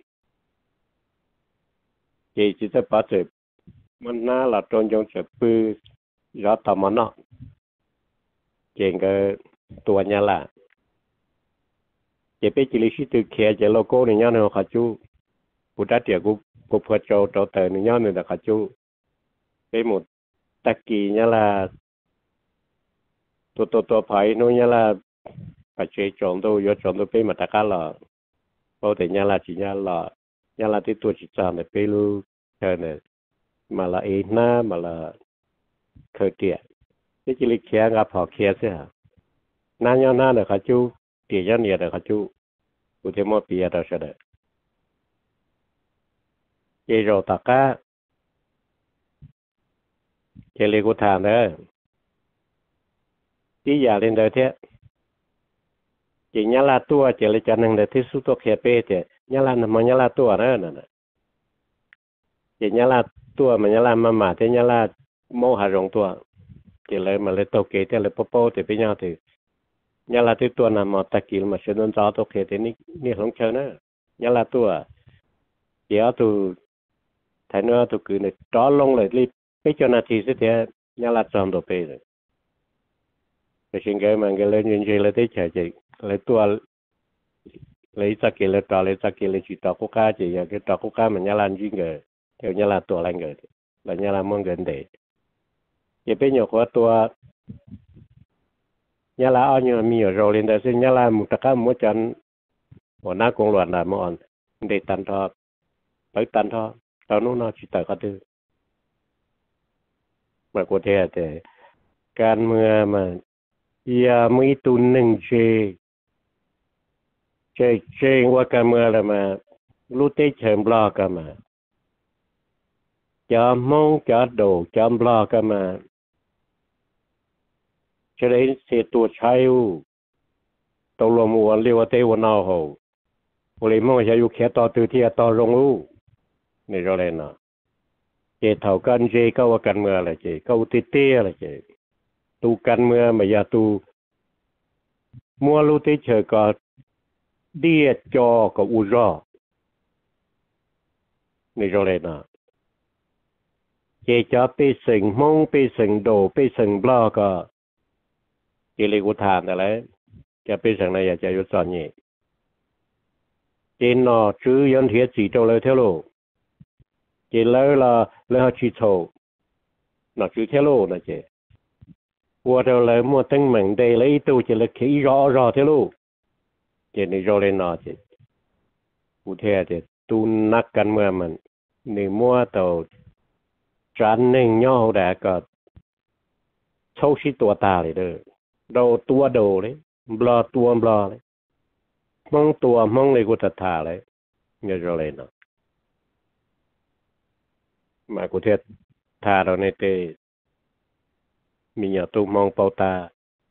ยี่สิบเซปปอร์ มันน่าหลับจนจงเสพปืนรัฐมันเนาะเก่งก็ตัวเนี่ยละจะไปจิลิชิตุเขียจะโลโก้เนี่ยเนี่ยเขาจูปุตตะเดียกูกูพอโจโจเตอเนี่ยเนี่ยเขาจูไปหมดตะกี้เนี่ยละตัวตัวตัวไผ่นู่นเนี่ยละปัจจัยจงตัวยศจงตัวไปมาตะการละเพราะแต่เนี่ยละจีเนี่ยละเนี่ยละที่ตัวจิตใจเนี่ยไปรู้เธอเนี่ยมาละเองนะมาละเคยเดียที่จิลิเขียกับพอเขียเสียนั่นย้อนนั่นเนี่ยเขาจูเดียเนี่ยเนี่ยเขาจูกูจะมอปีอะไรเสด็จเจโรตากาเจลิกุทานเนี่ยที่อยากเล่นเดียวเท่เจญาลาตัวเจลิจันนึงเดียวที่สุดตัวเขียเป้เจญาลานมันญาลาตัวเนี่ยนั่นเจญาลาตัวมันญาลามาหมาเจญาลาโมหะรงตัวเจเลยมาเลยโตเกเจเลยปโปเจไปญาติญาลาที่ตัวนั้นมาตะกี้มาเชนนจ้าตัวเขียเจนี่นี่หลงเชิญนะญาลาตัวเดี๋ยวตัวแทนว่าตัวคือเนี่ยจ้อลงเลยรีบไปจนนาทีสุดท้ายญาลาจอมตัวไปเลยไปชิงเกมันก็เลยยืนเฉยเลยที่เฉยเลยตัวเลยสักกี่เลยต่อเลยสักกี่เลยจิตต่อคุกค้าจีอย่างที่ต่อคุกค้ามันญาลาจริงเกอเดี๋ยวญาลาตัวอะไรเกอแล้วญาลามองเกินเดย์จะเป็นอย่างว่าตัวญาลาเอาเนี่ยมีอยู่โรลินแต่ซึ่งญาลามุตะก้ามุจันหัวหน้ากองหลวงน่ะมันเดตันทอไปตันทอตอนนู้นน่ะจิตต่อก็ดื้อมากูเทียแต่การเมืองมันอย่ามีตุนหนึ่งเชเชเชว่าการเมืองอะไรมารู้เตเฉิมบลอกันมาจอมมงจอดโดจอมบลอกันมาจะได้เสียตัวใช้ตกลงวันเรียกว่าเทวันเอาหูบริมงจะอยู่แค่ต่อตือที่ต่อลงอู้นี่เราเลยนะเจเท่ากันเจก็ว่าการเมืองอะไรเจก็อุติเตี้ยอะไรเจตูกันเมืองไม่ยาตูมัวรู้ที่เฉยก็เดียจอก็อุรอนี่เราเลยนะเจจะไปสิงมงไปสิงโดไปสิงบลอก็เจเรียกอุทานอะไรจะไปสิงในอยากจะยุติสอนนี่เจนนอชื่อยันเทียสีโตเลยเท่าโลเจเลยละเลยเขาชีโตนอชื่อเท่าโลนะเจว่าเราเลยมัวตั้งเหมือนเดเลยตัวจะเลยขี้รอรอเท่าลูกเจนี่รอเลยนอเจกูเทียเจตูนักกันเมื่อมันนี่มัวตัวจันหนึ่งย่อแดกก็โชคชิตัวตาเลยเด้อเราตัวโดเลยบลอตัวบลอเลยมองตัวมองเลยกูตัดทาเลยเนี่ยรอเลยนอมากูเทียทาเราในเตมีอย่าตูมองเปาตา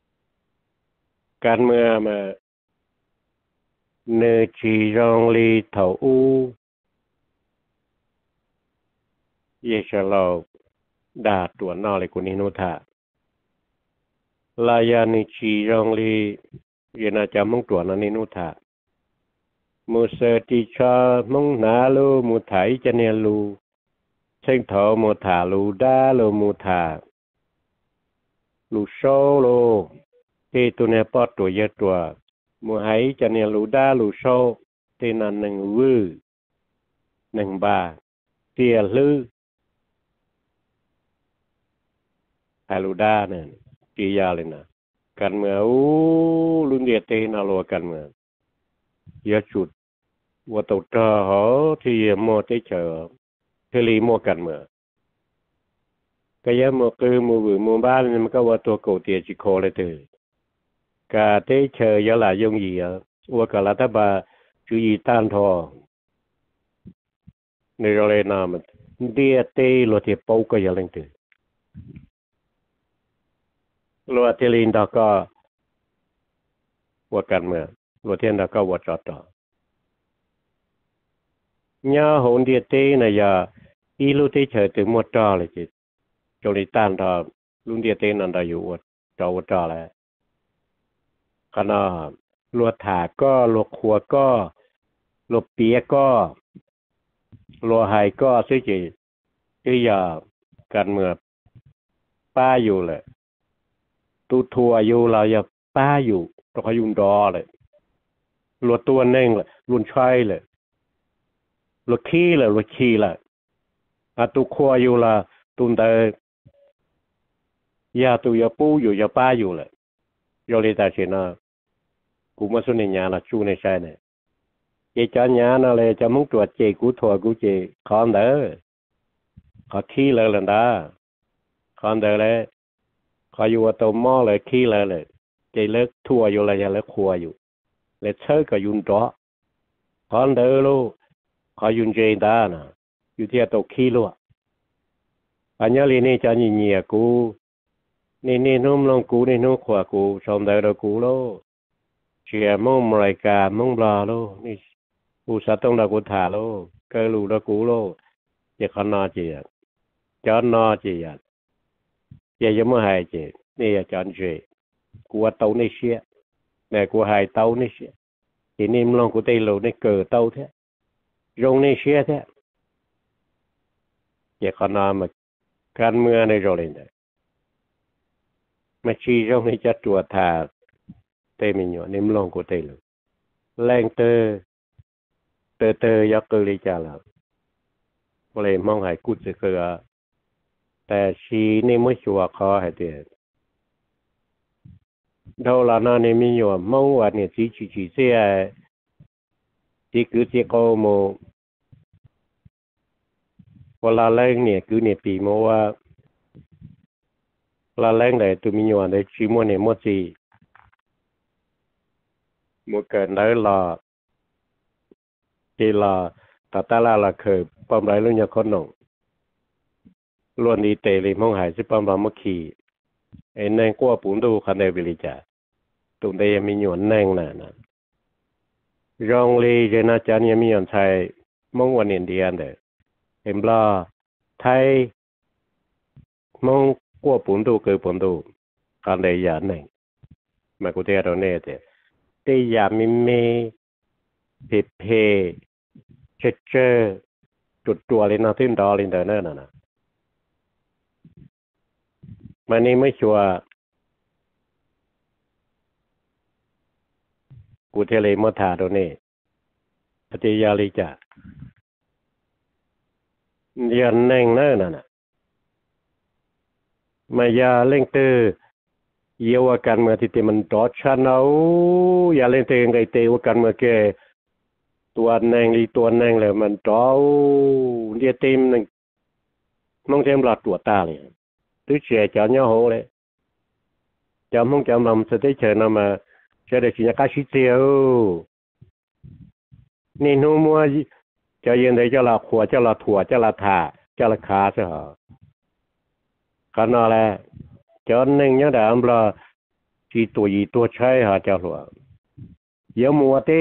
การเมืองมาเนจีรองลีเถาอูเยชะเราด่าตัวนอเลยกุนินุธาลายานิจีรองลีเยนาจามงตัวนันินุธามุสติชามงนาลูมุไถจะเนลูเช่งเถามุถาลูดาลูมุธาลูโซโลที่ตัวเนี่ยปอดตัวเยอะตัวมัวหายจะเนี่ยลูด้าลูโซที่นั่นหนึ่งวื้อหนึ่งบาเตียลือไฮลูด้าเนี่ยกียาเลยนะกันเมื่ออู้ลุนเดียเตนาโลกันเมื่อยาจุดว่าตัวเธอหอที่มัวที่เฉอเทลีมัวกันเมื่อเทก็ยังมือคือมือหรือมือบ้านมันก็ว่าตัวโกเตียจิโคเลยเถอะกาเตเชยยะหลายยงยีอ่ะว่ากับรัฐบาลจุยต้านทอในโรงเรียนนามันเดียเตโลเทียปก็ยังเล่นเถอะโลเทลินดาก็ว่ากันเมื่อโลเทียนดาก็ว่าจอดต่อเนี่ยหงเดียเตนะยาอีลูเตเฉยถึงหมดจอเลยจิโจลิต้านทอลุงเดียเตนันดาอยู่ว่าจอว่าจอแล้วขณะลวดถาก็ลวดขัวก็ลวดเปียก็ลวดหายก็ซึ่งจีที่ยากันเมื่อป้าอยู่เลยตูทัวอยู่เราอย่าป้าอยู่ต้องขยุนดอเลยลวดตัวเน่งเลยลุนชัยเลยลวดขี้เลยลวดขี้เลยอะตูขัวอยู่ละตุนเตยาตูยาปูอยู่ยาป้าอยู่เลยยอลิตาเชนะกูมาสุนิญาละชูในใช่เนี่ยเจจานญาณอะไรจะมุ่งตรวจเจกูถั่วกูเจคอนเดอร์ขอขี้เลยลันดาคอนเดอร์เลยขออยู่ตัวหม้อเลยขี้เลยเลยเจเลิกถั่วอยู่เลยยังเลิกขัวอยู่เลยเชิดก็ยุนจ้อคอนเดอร์ลูขอยุนเจดานะอยู่ที่ตัวขี้ลูกอันนี้ลีนี่จะยิ่งเงียกูนี่นี่นุ่มลงกูนี่นุ่มขวากูชมเดอร์กูโลเชียมุ่งรายการมุ่งบลาโลนี่อุตสาหต้องดากูถาโลเกลูดากูโลเจขนาเจียจอนนอเจียเจียยังไม่หายเจียนี่จอนเจียกูว่าเต้านี่เชียแต่กูหายเต้านี่เชียทีนี้มึงลองกูเตะโลนี่เกิดเต้าแท้รงนี่เชียแท้เจขนามาการเมืองในโรงเรียนได้มาชี้ตรงนี้จะตรวจถาเตมิญโยนิมลงกูเตลแรงเตอเตอเตยกเกลิจาลาเลยมองหายกุศเกอแต่ชีนี่ไม่ชัวขอให้เดียดาวลานานี่มีอยู่มองว่าเนี่ยจีจีจีเสียจีคือจีโกโมเวลาแรงเนี่ยคือเนี่ยปีโมว่าลาแรงได้ตัวมีอยู่ในชีโมเนี่ยมดจีมดเกินได้ละที่ละตาตาลาละเคยปอมไรลุญยคนหนงล้วนดีเตลิมองหายสิปอมรามขีไอ้แนงกัวปุ่นดูคันเดวิลิจ่าตุนเดยมีหยวนแนงน่ะนะรองลีเจนาจานยมีหยวนไทยมองวันอินเดียนเดเห็นบลาไทยมองกัวปุ่นดูเกิดปุ่นดูคันเดยาแนงมากุเตโรเนเตเตยามิเมเพเพเชเชจุดตัวเลยนะทิ้งดอลินเดอร์นั่นน่ะมันนี่ไม่ชัวกูเทเลมาถาโดเน่ปฏิยาลิจ่าเรียนแน่งนั่นน่ะมายาเล่งเตอเยี่ยวกันเมื่อที่มันดอดชันเอาอย่าเล่นเตงไงเตวกันเมื่อแกตัวแนงลีตัวแนงเลยมันดอเดียเต็มนึงมองเต็มหลอดตัวตาเลยตื้อเสียจอเนาะโหเลยจอมงจอมลำสเตเชนมาเจอเด็กสิญญาชิเตียวนี่นูมัวจะยืนได้จะละขัวจะละถั่วจะละถาจะละขาใช่หรอขนาดแหละจอนหนึ่งเนี่ยแต่อันละจีตัวยีตัวใช้หาเจ้าหลวงเยอะมัวเต้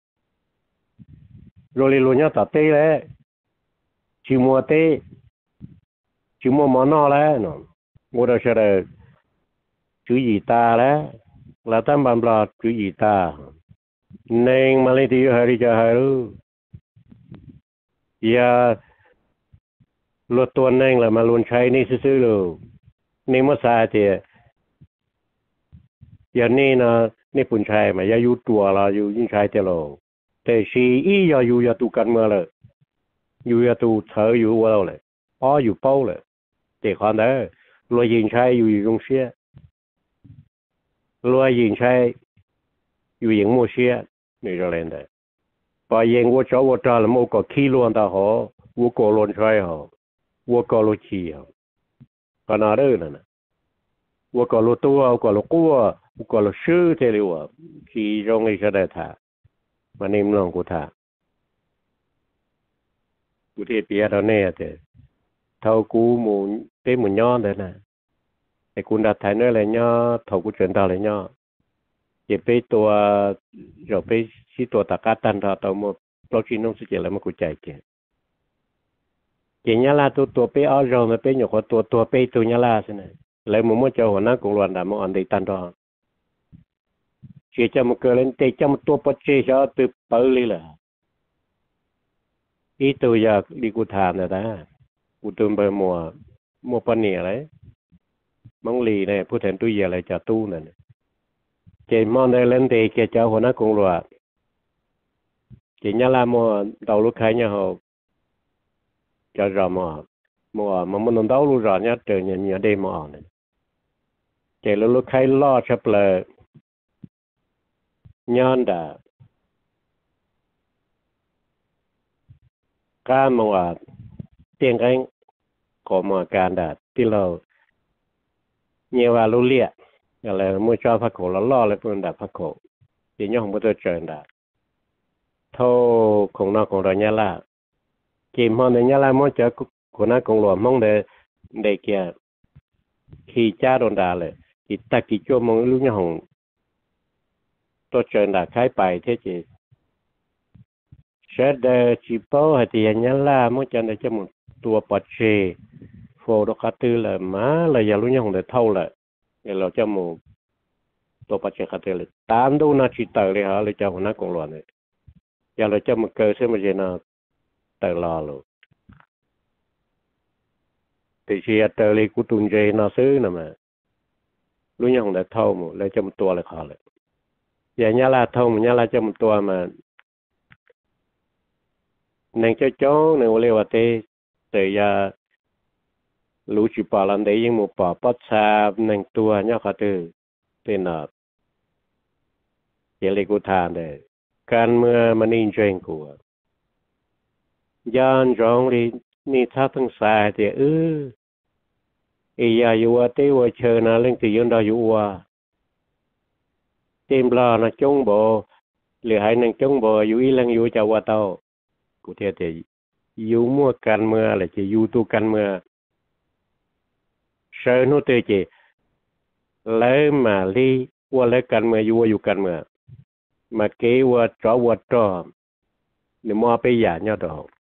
โรลิลุเนี่ยตัดเต้เลยชิมัวเต้ชิมัวมอนอแล้วเนาะมัวเราเชื่อจุยตาแล้วแล้วตั้งบันปลาจุยตาเน่งมาเลยที่หาริจาหารูอย่าลดตัวเน่งเลยมาลุนใช้นี่ซื่อๆเลยนี่มาซาเตียอย่างนี้นะนี่ปุ่นชัยมาอย่าอยู่ตัวเราอยู่ยิ่งใช้เตลแต่ชีอีอย่าอยู่อย่าตูกันเมื่อเลยอยู่อย่าตูเธออยู่ว่าเราเลยอ๋ออยู่เป้าเลยแต่ความนั้นรวยยิ่งใช้อยู่อยู่ตรงเสียรวยยิ่งใช้อยู่อย่างมัวเสียนี่จะเล่นได้พอยังวัวเจ้าวัวจ่าแล้วมัวก็ขี้ล้วนตาหอวัวก็ล้วนใช้หอวัวก็ล้วนขี้หอก็น่าเด้อนั่นน่ะว่าก็รู้ตัวก็รู้กลัวก็รู้ชื่อเทเลวะที่ตรงนี้ก็ได้ท่ามันนิ่มลงกูท่ากูที่เปียตอนนี้เถอะเท่ากูหมุนเต้หมุนย้อนเลยนะไอ้กูดัดไทยเนื้อเลยย้อเท่ากูเฉินตาเลยย้อเจ็บไปตัวเราไปชี้ตัวตะการตันเราตัวหมดเราชี้น้องสุเจแล้วมันกูใจเจ็บเจียลาตัวตัวไปเอาเรามาเป็นอย่างคนตัวตัวไปตัวยาลาสินะแล้วมันมั่วเจ้าหัวหน้ากงลวนดามันอันใดตันรอเชื่อจะมันเกิดเล่นเตะจะมันตัวปัจเจชาตัวเปลือยเลยอีตัวอยากดีกูถามนะนะกูตื่นไปมัวมัวปนเนี่ยอะไรมังลีเนี่ยผู้แทนตู้เย็นอะไรจะตู้นั่นเจมอนได้เล่นเตะเจ้าเจ้าหัวหน้ากงลวนเจียลามัวดาวลูกใครเนี่ยเขาจะรอมัวมัวมันมันดาวลูกรอเนี่ยเจอเนี่ยเนี่ยได้มัวเนี่ยเจลูกใครล่อชับเลยย้อนด่าการมองว่าเตียงกันก่อมาการด่าที่เราเนียว่ารู้เลี้ยอะไรมั่วชอบพักโขแล้วล่อเลยเป็นด่าพักโขที่ย่องไม่ตัวเจอด่าเท่าของนอกของเราเนี่ยละเกมมองในเนี่ยละมั่วเจอคนนั้นของหลวงมองเดเด็กเกี่ยขี่จ้าโดนด่าเลยขี่ตะขี่จ้วมองลูกเนี่ยของตัวเจอด่าคล้ายไปเท่จีเช็ดเดชิปเอาให้ที่เนี่ยละมั่วจะได้จะหมดตัวปัจเจโฟดกัตตือเลยมาเลยอย่ารู้เนี่ยของเดเท่าเลยเราจะหมดตัวปัจเจกัตตือเลยตามดูนาชิตาเลยฮะเลยจะหัวหน้ากองหลวงเลยอย่าเราจะมาเกิดเส้นมาเจนาตลอดเลยแต่เชียร์เตอร์เลยกูตุนเจนาซื้อนะมั้ยรู้เนี่ยของเดเท่าหมดเลยจะมาตัวเลยขาเลยอย่างนี้ละเท่ามันเนี่ยละจะมาตัวมาในเจ้าจ้องในวันเรียกว่าเตแต่ยารู้จุดปาลันได้ยังหมู่ป่าปัดชาในตัวเนี่ยเขาตือเป็นอ่ะเจริญกุทานเด้การเมื่อมันอินเจงกูย้อนร้องลีนี่ถ้าทั้งสายเตเออไอ้ยาอยู่ว่าเตว่าเชิญนะเรื่องที่ยันดาอยู่ว่าเต็มบลานะจงบ่หรือให้นังจงบ่อยู่อีหลังอยู่จะว่าเต้ากูเทเตอยู่มั่วกันเมื่ออะไรจะอยู่ตัวกันเมื่อเชิญโนเตเจแล้วมาลีว่าแล้วกันเมื่ออยู่ว่าอยู่กันเมื่อมาเกว่าจ้าว่าจ้าเนี่ยมัวไปหยาเนี่ยดอก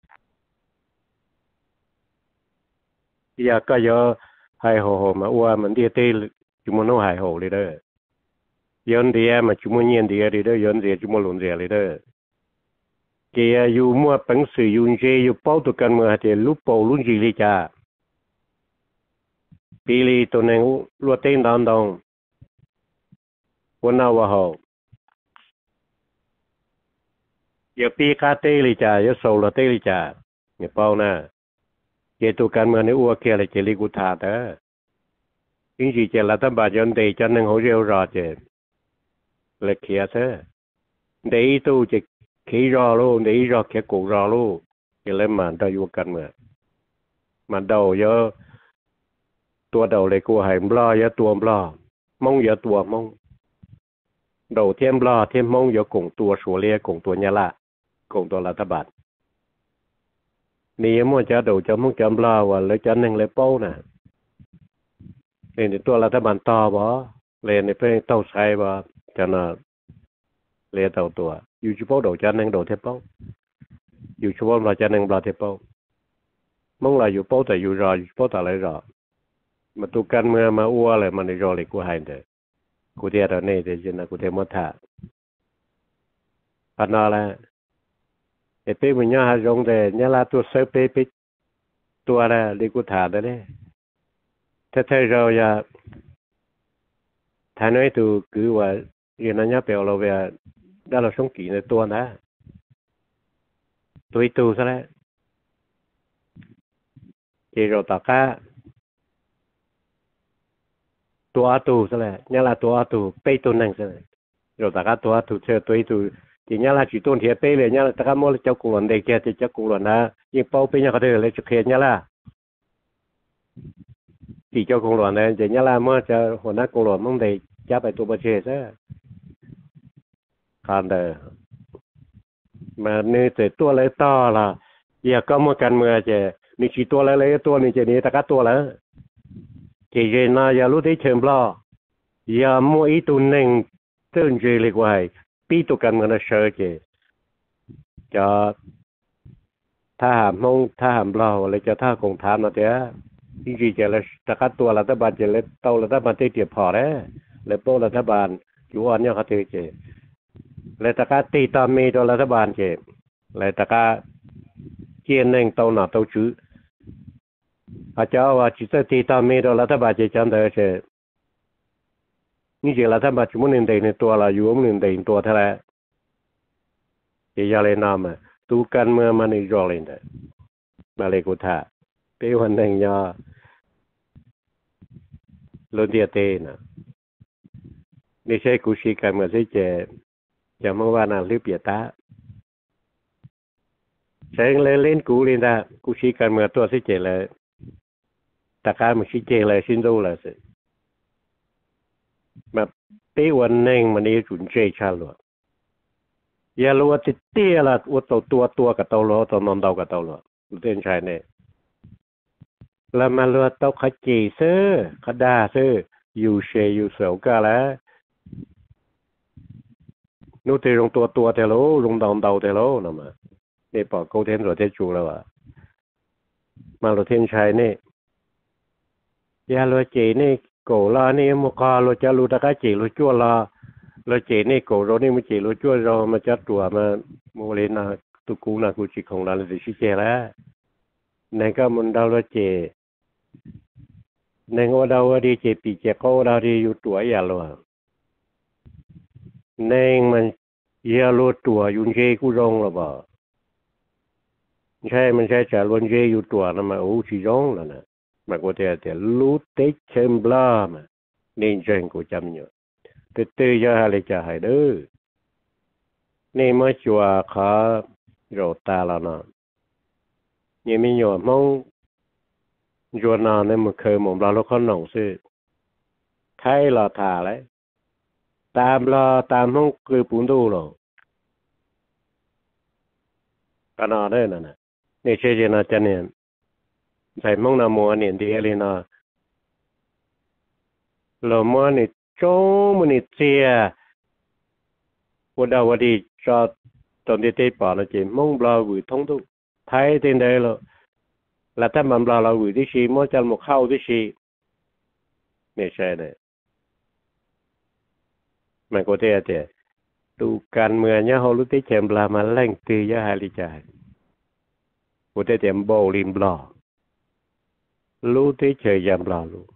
อยากก็เยอะให้โหโหมาว่ามันเดียเตจุมันโนให้โหเลยเด้อย้อนเดียมาจุมันเงียนเดียเลยเด้อย้อนเดียจุมันหลุนเดียเลยเด้อเกียอยู่มัวปังสืออยู่เจอยู่เป้าตัวกันเมื่อเจลุปเป้าลุนจีลิจ้าปีลีตัวนึงรัวเต้นดอนดองวันน่าวะโหอย่าปีคาเตลิจ้าอย่าโซลเตลิจ้าเนี่ยเป้านะเจตุกันเมื่อในอัวเกียเลยเจลิกุธาเด้อจริงๆเจรัฐบาลยันเดจันนึงเขาเรียวรอเจเลยเขียเถอะเดี๋ยวตู้จะขี้รอลูเดี๋ยวรอแค่กูรอลูเจเลยมันได้อยู่กันเมื่อมันเดาเยอะตัวเดาเลยกูให้บล้อเยอะตัวบล้อมองเยอะตัวมองเดาเทียมบล้อเทียมมองเยอะกงตัวชัวเลียกงตัวเนละกงตัวรัฐบาลนี่มั่วจะเดาจะมองจำบล้อว่าเลยจันนึงเลยเป้าน่ะเลยในตัวรัฐบาลต่อบ่เลยในเพื่อนเต้าใช้บ่จะน่ะเลยเต้าตัวอยู่เฉพาะเดาจันนึงเดาเทียบเป้าอยู่เฉพาะเราจันนึงบล้อเทียบเป้ามองเราอยู่เป้าแต่อยู่รออยู่เป้าแต่อะไรรอมาตุกันเมื่อมาอ้วเลยมันในรอเลยกูให้เด้อกูเทียตอนนี้เดี๋ยวจะนะกูเทียมดท่าพันนาละเอเป้มันย่าจงเดเนี่ยละตัวเซเป้ไปตัวละเลยกูท่าเด้อเนี่ยถ้าเธอเราจะท่านน้อยตัวคือว่าเรียนนั้นเนี่ยเปล่าเราเวลาได้เราส่งกี่ในตัวนะตัวตัวซะแล้วเจเราตากาตัวตัวซะแล้วเนี่ยละตัวตัวไปตัวนั่งซะแล้วเราตากาตัวตัวเชื่อตัวตัวทีเนี่ยละจุดต้นเทียไปเลยเนี่ยตากามอลเจ้ากุหลาบเด็กแกจะเจ้ากุหลาบนะยิ่งเป้าไปเนี่ยเขาเดินเลยจะเขียนเนี่ยละ chỉ cho công đoàn này chỉ nhớ là mới cho hồi nãy công đoàn mong để chấp phải tụ bạch chế chứ còn đời mà nếu từ tua lấy to là giờ có một căn mưa chứ nếu chỉ tua lấy lấy tua nếu chỉ nếu ta cắt tua lấy chỉ vì nó giờ lúc đấy chém lo giờ mua ít tu nên tương gì lại quay pi tu căn mưa nó sợ chứ choถ้าหามห้องถ้าหามเราเลยจะถ้าคงทานมาเถอะจริงๆจะเลยตะกัดตัวรัฐบาลจะเลยโตรัฐบาลที่เตียบพอแล้วเลยโตรัฐบาลอยู่อันนี้เขาถือเจเลยตะกัดตีตามมีตัวรัฐบาลเจเลยตะกัดเจียนหนึ่งโตหนาโตชื้ออาจจะว่าจิตตีตามมีตัวรัฐบาลจะจำได้เจนี่เจรัฐบาลจุ่มหนึ่งเดียนตัวเราอยู่หนึ่งเดียนตัวเท่าไรเจียเลยนามตูกันเมื่อมันอีกรอเลยนะมาเลยกูท่าเปวันหนึ่งยอลุนเดียเตนะนี่ใช่กูชีกันเมื่อใช่เจจะเมื่อวานนั้นรีบเปียตาใช้เล่นเล่นกูเลยนะกูชีกันเมื่อตัวใช่เจเลยตะการมันชีเจเลยชินดูเลยสิมาเปวันหนึ่งมันนี่จุนเจชาลวอย่ารู้ว่าติดเตี้ยละว่าตัวตัวตัวกับตัวล้อตัวนอนเดากับตัวล้อเต้นชายเนี่ยแล้วมาเลือตัวขจีซื้อขดาซื้ออยู่เชยอยู่เสาก็แล้วนู้นที่ลงตัวตัวเทโลลงดอนเดาเทโลนะมาเนี่ยปอกโกเทนตัวเทจูแล้วอ่ะมาเราเต้นชายเนี่ยอย่ารู้จีนี่โกลานี่มุกาเราจะรู้ตะกจีรู้จั่วลาเราเจนี่กูเรานี่มันเจเราช่วยเรามาจัดตัวมาโมเลนะตุกูนะกูจิของเราเลยสิเจแล้วในก็มันเราเราเจในก็เราดีเจปีเจก็เราดีอยู่ตัวอย่าล้วนในมันอย่าล้วนตัวยุ่งเจกูร้องหรือเปล่าใช่มันใช่จะล้วนเจอยู่ตัวนะมาโอ้ชีร้องแล้วนะมากูเตะเตะรู้เตะเชมบลามานี่เจงกูจำอยู่ตื่นตื่นจะหาเลยจะหายเด้อนี่มาชัวขาโรตาแล้วนะยังมีหยอดมองจวนนาเนี่ยมันเคยหมุนเราแล้วเขาหน่องซื้อใครเราถ่าเลยตามเราตามห้องคือปุ่นดูหรอก็นอนได้นั่นน่ะนี่เชื่อใจนะจันเนี่ยใส่มองนามัวเนี่ยดีเลยนะเรามัวเนี่ยโจมันนี่เสียวันดาวดีจอดตอนที่เตะป่านะจีมองบลาวิท่องทุกไทยเต็นได้แล้วแล้วถ้ามันบลาเราวิที่ชีมั่วจันหมกเข้าที่ชีไม่ใช่เนี่ยมันก็เตะเตะดูการเมืองเนี่ยเขารู้ที่เชมบลามาแรงตีเยอะหายลิจายก็เตะเต็มโบลินบลารู้ที่เฉยยามบลาลู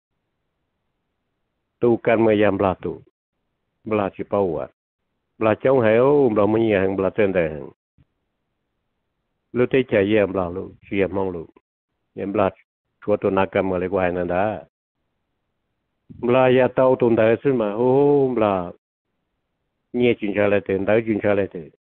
ตูกันเมื่อยามบลาตูบลาชิปาวะบลาจ้องเหวบลาไม่ยังบลาเต้นแต่งรู้ที่ใจเยี่ยมบลาลูเชียมองลูยามบลาชัวตัวนักกันเมื่อไรกว่านั่นได้บลายาเต้าตุนได้ซึ่งมาโอ้บลาเนี่ยจินชาเลเตนได้จินชาเลเต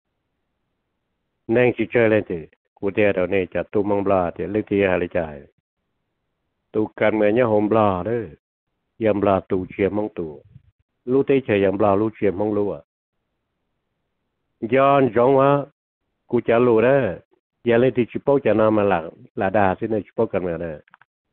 นั่งจินชาเลเตกูเดียเราเนี่ยจัดตูมังบลาเดี๋ยวเลือกที่อะไรใจตูกันเมื่อเนี่ยหอมบลาเด้อยามบลาตูเชียมองตูรู้ที่ใจยามบลารู้เชียมองรู้อ่ะย้อนจงว่ากูจะรู้ได้อย่าเลยที่ชิปโป้จะนำมาหลักลาดาสิในชิปโป้กันมาได้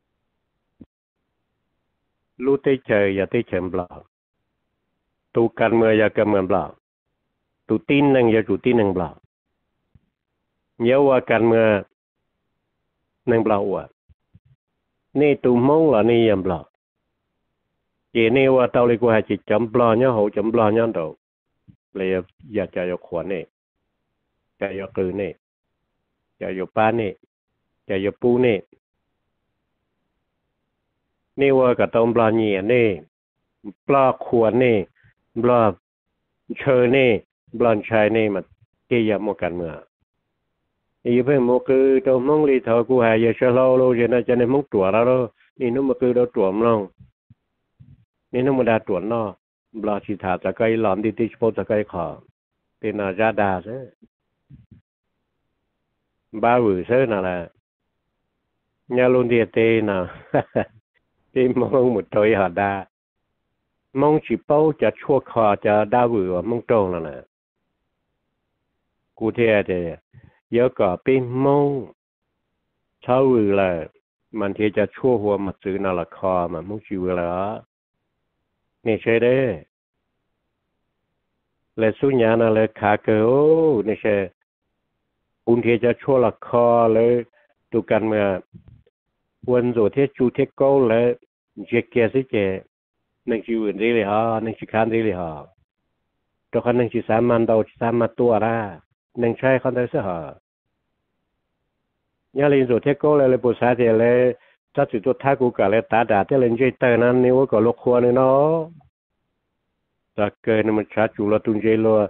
รู้ที่ใจอย่าที่เฉมบลาตูกันเมื่ออย่ากันเมื่อบลาตูตีนนั่งอย่าตูตีนนั่งบลาเยาว่ากันเมื่อนั่งบลาอ่ะนี่ตูมองละนี่ยามบลาเจนี่ว่าเตาเลยกูหาจิตจำบลาเนี่ยเขาจำบลาเนี่ยเราเลยอยากจะยกขวานนี่จะยกกือนี่จะยกป้านี่จะยกปูนี่นี่ว่ากับตอมปลาเนียนี่ปลาขวานนี่ปลาเชอนี่ปลาชายนี่มันเกี่ยมกันเมื่ออีเพื่อนมคือตัวมองลีเท่ากูหายเชลเราเราจะน่าจะในมองตัวเรานี่นุ่มคือเราตัวมองนี่นุ่มดาตัวน้อบลาชิธาจะใกล้หลอมดิติชโปจะใกล้ขอเป็นอาจาดาเซ่บ้าหรือเซ่นั่นแหละยาลุนเดียเตน่ะ thì mong một tối họ đa mong chỉ bao cho chua khó cho đa vừa mong trông là nè cụ thể thì nhớ có bên mong thấu vừa là mình thì cho chua hoa mặt chữ nào là khó mà mong chịu là nghe chơi đấy là số nhà nào là khá cơ ô nè sẽ cụ thể cho chua là khó là tụ cần mà quân rồi thế chú thế câu là chỉ kia sẽ chế nên chịu vấn đề ha nên chỉ khăn đề ha cho khăn nên chỉ sám man đầu chỉ sám mặt tua ra nênใช้ khăn đấy sẽ ha nhà liền rồi thế câu là là bổ sung thì là chắc chỉ cho thay cụ cả là ta đã thế lên chơi tờ nan nếu có lúc khoa nữa nó ta cái nó mình trả chủ là tung chơi lo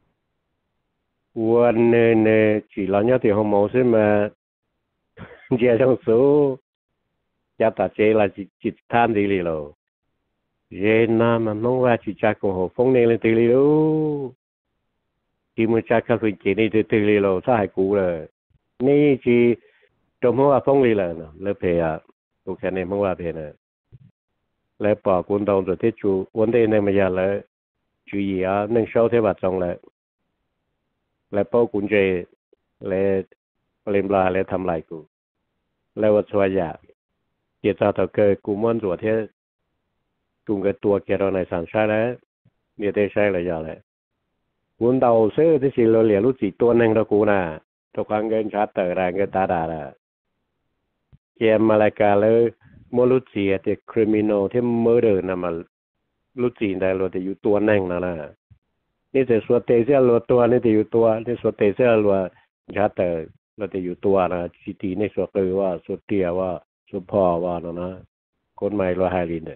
วันnày chỉ là nhớ thì không mẫu xem mà giờ trong số gia ta chơi là chỉ chỉ tham gì liền rồi giờ nam mà mongว่าchỉ cha cổ hậu phong này lên từ liền chỉ muốn cha cái chuyện chỉ này từ từ liền rồi sao hay cũ rồiนี่chỉ trong hoa phong liền là lớp hè à tụ cái này mongว่าhè nàyแล้วปอกุนดองตัวที่จูวันเดนมาอย่าเลย注意啊能收ที่ว่าจงเลยแล้วปอกุนเจแล้วเล่นปลาแล้วทำไรกูแล้วว่าช่วยยาเกี่ยวกับเกิดกูมันตัวที่กูเกิดตัวเกี่ยวในสังชาติแล้วเนี่ยได้ใช้เลยอย่าเลยกุนดาวซื้อที่สิเราเหลียรู้จีตัวหนึ่งเรากูน่ะทุกครั้งเงินชาร์เตอร์แรงเงินตาดาละเกี่ยมอะไรกันเลยมลุจีเด็กคริมินอลที่เมื่อเดินน่ะมาลุจีได้เราจะอยู่ตัวนั่งนะนะนี่แต่ส่วนเตเซียเราตัวนี่จะอยู่ตัวนี่ส่วนเตเซียเราชาแต่เราจะอยู่ตัวนะจีตีในส่วนคือว่าส่วนเตียว่าส่วนพ่อว่านะนะคนใหม่เราไฮลินเนี่ย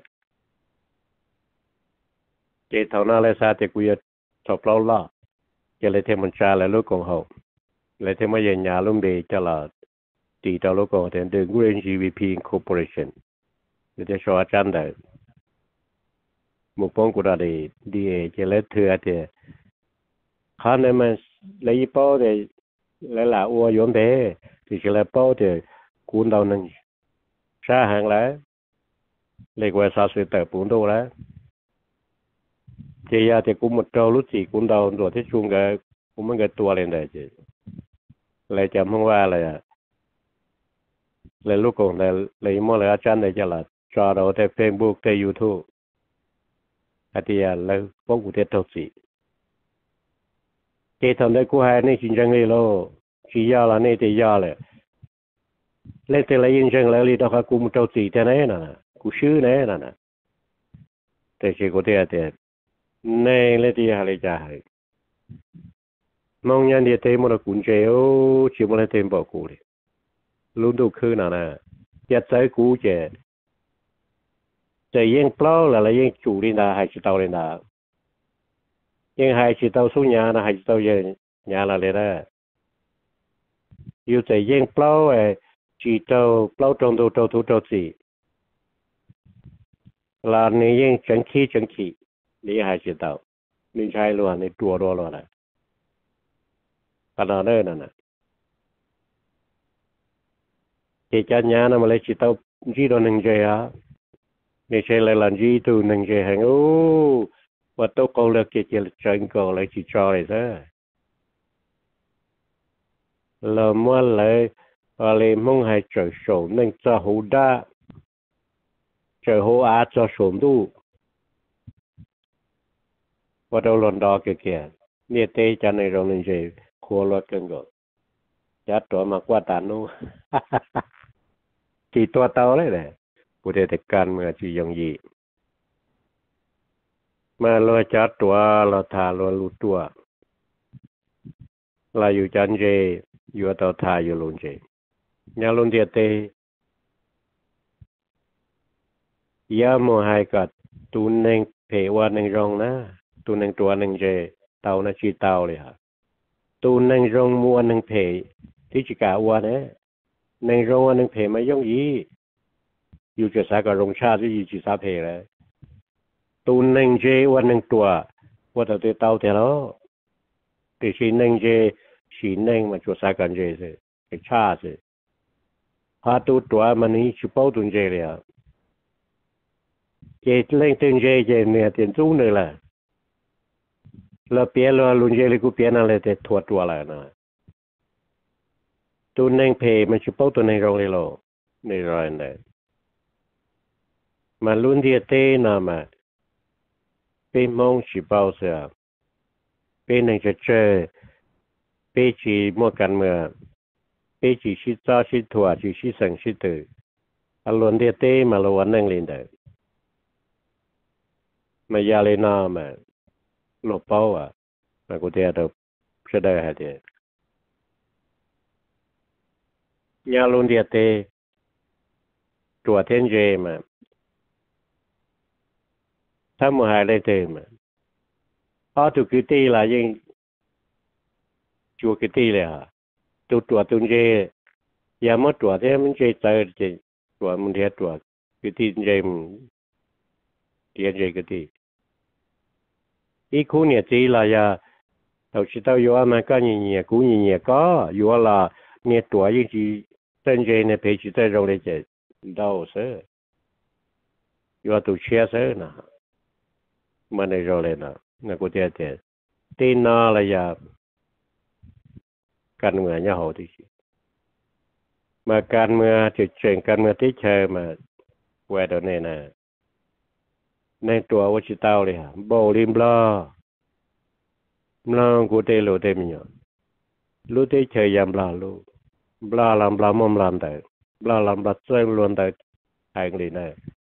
เจ้าเท่านั้นเลยซาเตกุยชอบเราล่ะจะเลยเทมันชาเลยลูกของเขาเลยเทมันยันยาลุ่มเดจะละตีตลกของเดินกูเรียน จี วี พี Corporation จะชอบอาจารย์ได้มุกปองกูได้ดีเอจะเล่เถื่อเถอะข้าเนี่ยมันเลยป้อเถอะเลยละอัวยอมเถอะที่จะเลยป้อเถอะกูดาวนึงชาห่างแล้วเลยกว่าสาวสวยแต่ปุ่นดูแล้วเจียเถอะกูหมดเจ้ารู้จีกูดาวตัวที่ชุงกับกูมันกับตัวเลยได้เจ้เลยจำห้องว่าอะไรอ่ะเลยลูกของเลยเลยมอเลยอาจารย์เลยจะละจอเราแต่ Facebook แต่ YouTube อาทิตย์เลยพวกกูเทศสิเจตอนได้กูให้นี่จริงจังเลยโลชี้ยาละนี่ตียาเลยเล่นแต่ละยิงจังเลยลีดอกกูมุดสิแต่ไหนน่ะกูชื่อไหนน่ะนะแต่เชื่อกูเทศแต่ในเลยที่หาเลยจ่ายมองยันเดียเต็มหมดกุญแจโอ้ชิมอะไรเต็มบอกกูเลยลุ้นดูคืนน่ะนะยัดใจกูเจจะยังเปล่าแล้วยังจูรินดาให้ชิตาวรินดายังให้ชิตาวสุญญานะให้ชิตาวยังญาละเลยนะอยู่จะยังเปล่าเอชิตาวเปล่าตรงตัวตัวตัวสิลานนี้ยังจังขี้จังขี้นี่ให้ชิตาวนี่ใช่ล้วนนี่ตัวรัวล้วนนะขนาดนั้นน่ะเจ้าญาณมาเลยชิตาวจีโดนึงเจียนี่ใช่เลยหลังจีตัวนึงเจียหังโอ้ว่าตัวเขาเลือกเกี่ยวกับจังก็เลยจีจอยซะแล้วมั่วเลยอะไรมั่งให้เจอสมนึงจะหูด้าเจอหูอาจะสมดูว่าเราหลอนดอกเกี่ยวเนี่ยเตจันในโรงนึงเจียครัวรถกันก็ยัดตัวมากว่าตานูจีตัวเตาเลยแหละผู้เด็กการเมื่อจียงยีมาลอยจัดตัวเราทาลอยลุตัวเราอยู่จันเจอยู่ตัวทาอยู่ลุนเจยาลุนเดียเตยาโมหายกัดตูนหนึ่งเพวันหนึ่งรองนะตูนหนึ่งตัวหนึ่งเจเตานะชีเตาเลยฮะตูนหนึ่งรองมัวหนึ่งเพที่จิกาวันเนี่ยหนึ่งรองวันหนึ่งเพไม่ย่องยีอยู่จะสากรงชาติที่จีสาเพเลยตูนหนึ่งเจวันหนึ่งตัวว่าแต่ตัวเตาแต่แล้วแต่ชีหนึ่งเจชีหนึ่งมันจะสากันเจสิไอชาสิพาตัวตัวมันนี่ชิปเอาตุนเจเลยอ่ะ chế lên tên chế chế nè tiền chú nữa là là bia là luôn chế là cũng bia nào là để thua thua lại nè tôi nên phê mà chụp bao tôi nên rồi lo nên rồi này mà luôn đi tê nào mà bên mong chỉ bao giờ bên này chơi chơi bên chỉ mua căn mà bên chỉ chỉ cho chỉ thua chỉ chỉ sang chỉ từ à luôn đi tê mà lo ăn năng lên đấy mà giờ lên nào mà lột bao à mà có thể được sẽ đây hay thế nhà luôn đi tê chùa thiên dê màถ้ามือหายเลยเต็มอ๋อถูกกี่ตีละยังชัวกี่ตีเลยฮะตัวตัวตุนเจยามตัวที่มันเจเจอเจตัวมันเทียตัวกี่ตีเจมเทียเจกี่ตีอีคู่เนี่ยจีละยาเราคิดเอาอยู่ว่ามันก็เนี่ยเนี่ยคู่เนี่ยเนี่ยก็อยู่ว่าละเนี่ยตัวยังจีเต้นเจเนี่ยเพจเต้นเราเลยเจดาวเสืออยู่ว่าตัวเชียเสือนะมันในเราเลยนะนักกุศลเจตีน่าเลยยาการเมืองเนี่ยเขาที่มาการเมืองจุดเชิงการเมืองที่เชิงมาเวดเนี่ยนะในตัววัชิตาเลยฮะโบลิมบลาบลากุเตโลเตมิโยลูเตเชยยามบลาลูบลาลามบลามอมลามแต่บลาลามบลาเซิงล้วนแต่ไอ้กลีน่ะ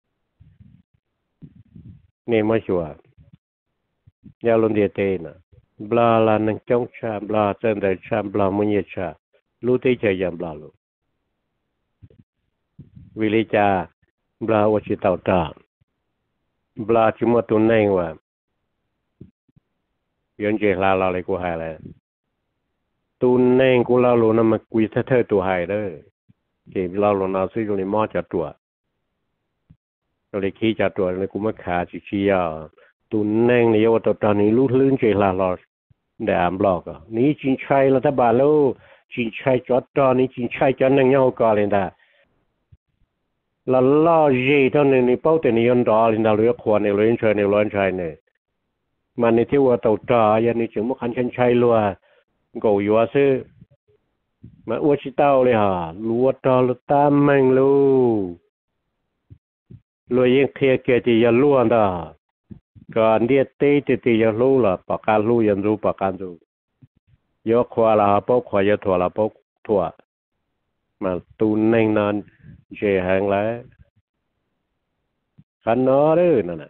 นี่ไม่ชัวร์ยาลุนเดียเตน่ะบลาลานังจงชาบลาเซนเดชาบลามุญยชาลูเตเชยยามบลาลูวิลิจาบลาวชิตาตาบลาจุมาตุนเองว่าย้อนเจลาเราเลยกูหายเลยตุนเองกูเล่าลูนั่นมากุยเธอเธอตัวหายเลยเก็บเล่าลูนาซื้ออยู่ในหม้อจัดตัวเราเลยขี้จัดตัวเลยกูมาขาชิชิยาตุนเองเนี่ยว่าตอนนี้รู้ลื่นเจลาเราเดามบล็อกอ่ะนี่จริงใช่รัฐบาลแล้วจริงใช่จอดตอนนี้จริงใช่จอดนั่งเงาก่อนเลยนะเราล่อเย่ตอนนี้นี่เป้าแต่นี่ยันดอลินดาเลือกขวานในเรื่องชายในร้อนชายเนี่ยมันในที่ว่าตัวตายันนี่จึงมุขันชันชัยลัวกูอยู่ว่าซื้อมาอวดชิตาเลยฮะลัวตาลุตามแมงลูลัวยังเทียเกียจียันล้วนดาก่อนเดียตีตีตียันรู้ละปากการรู้ยันรู้ปากการรู้ยกขวาละปกขวายถั่วละปกถั่วมาตูนในนั้นเจหางแล้วขันนอเด้อนั่นน่ะ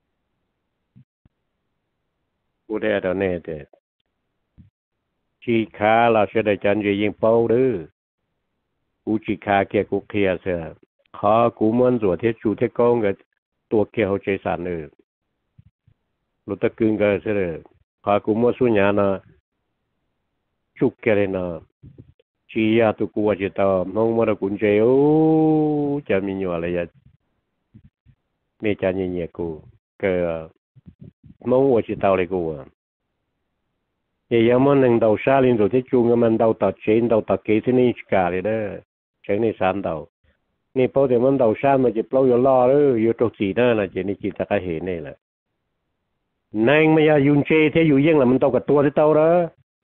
กูได้ตอนนี้เด็ดจีขาเราจะได้จันจะยิงเป้าเด้อกูจีขาเกี่ยกูเคลียเสียขอกูมันตัวเทจูเทกงกับตัวเกี่ยวเจสันเออรถตะกึ่งกันเสียเลยขอกูมันสุญญานะจุกเกลนะชียาตุกูว่าจะตามน้องมากุญแจโอ้จะมีอยู่อะไรอย่างไม่จะเนี่ยเนี่ยกูก็น้องว่าจะตามเลยกูอ่ะยังมันหนึ่งดาวชาลินตัวที่จูงมันดาวตัดเชนดาวตัดเกที่นี่สกาเลยเด้อเชนนี่สามดาวนี่พอเดี๋ยวมันดาวชามันจะเปล่าอยู่ล่อเลยอยู่ตรงสีนั่นนะเจนี่จิตตะเห็นนี่แหละนั่งไม่ยายุนเจที่อยู่ยังละมันตัวกับตัวที่เต่าเด้อ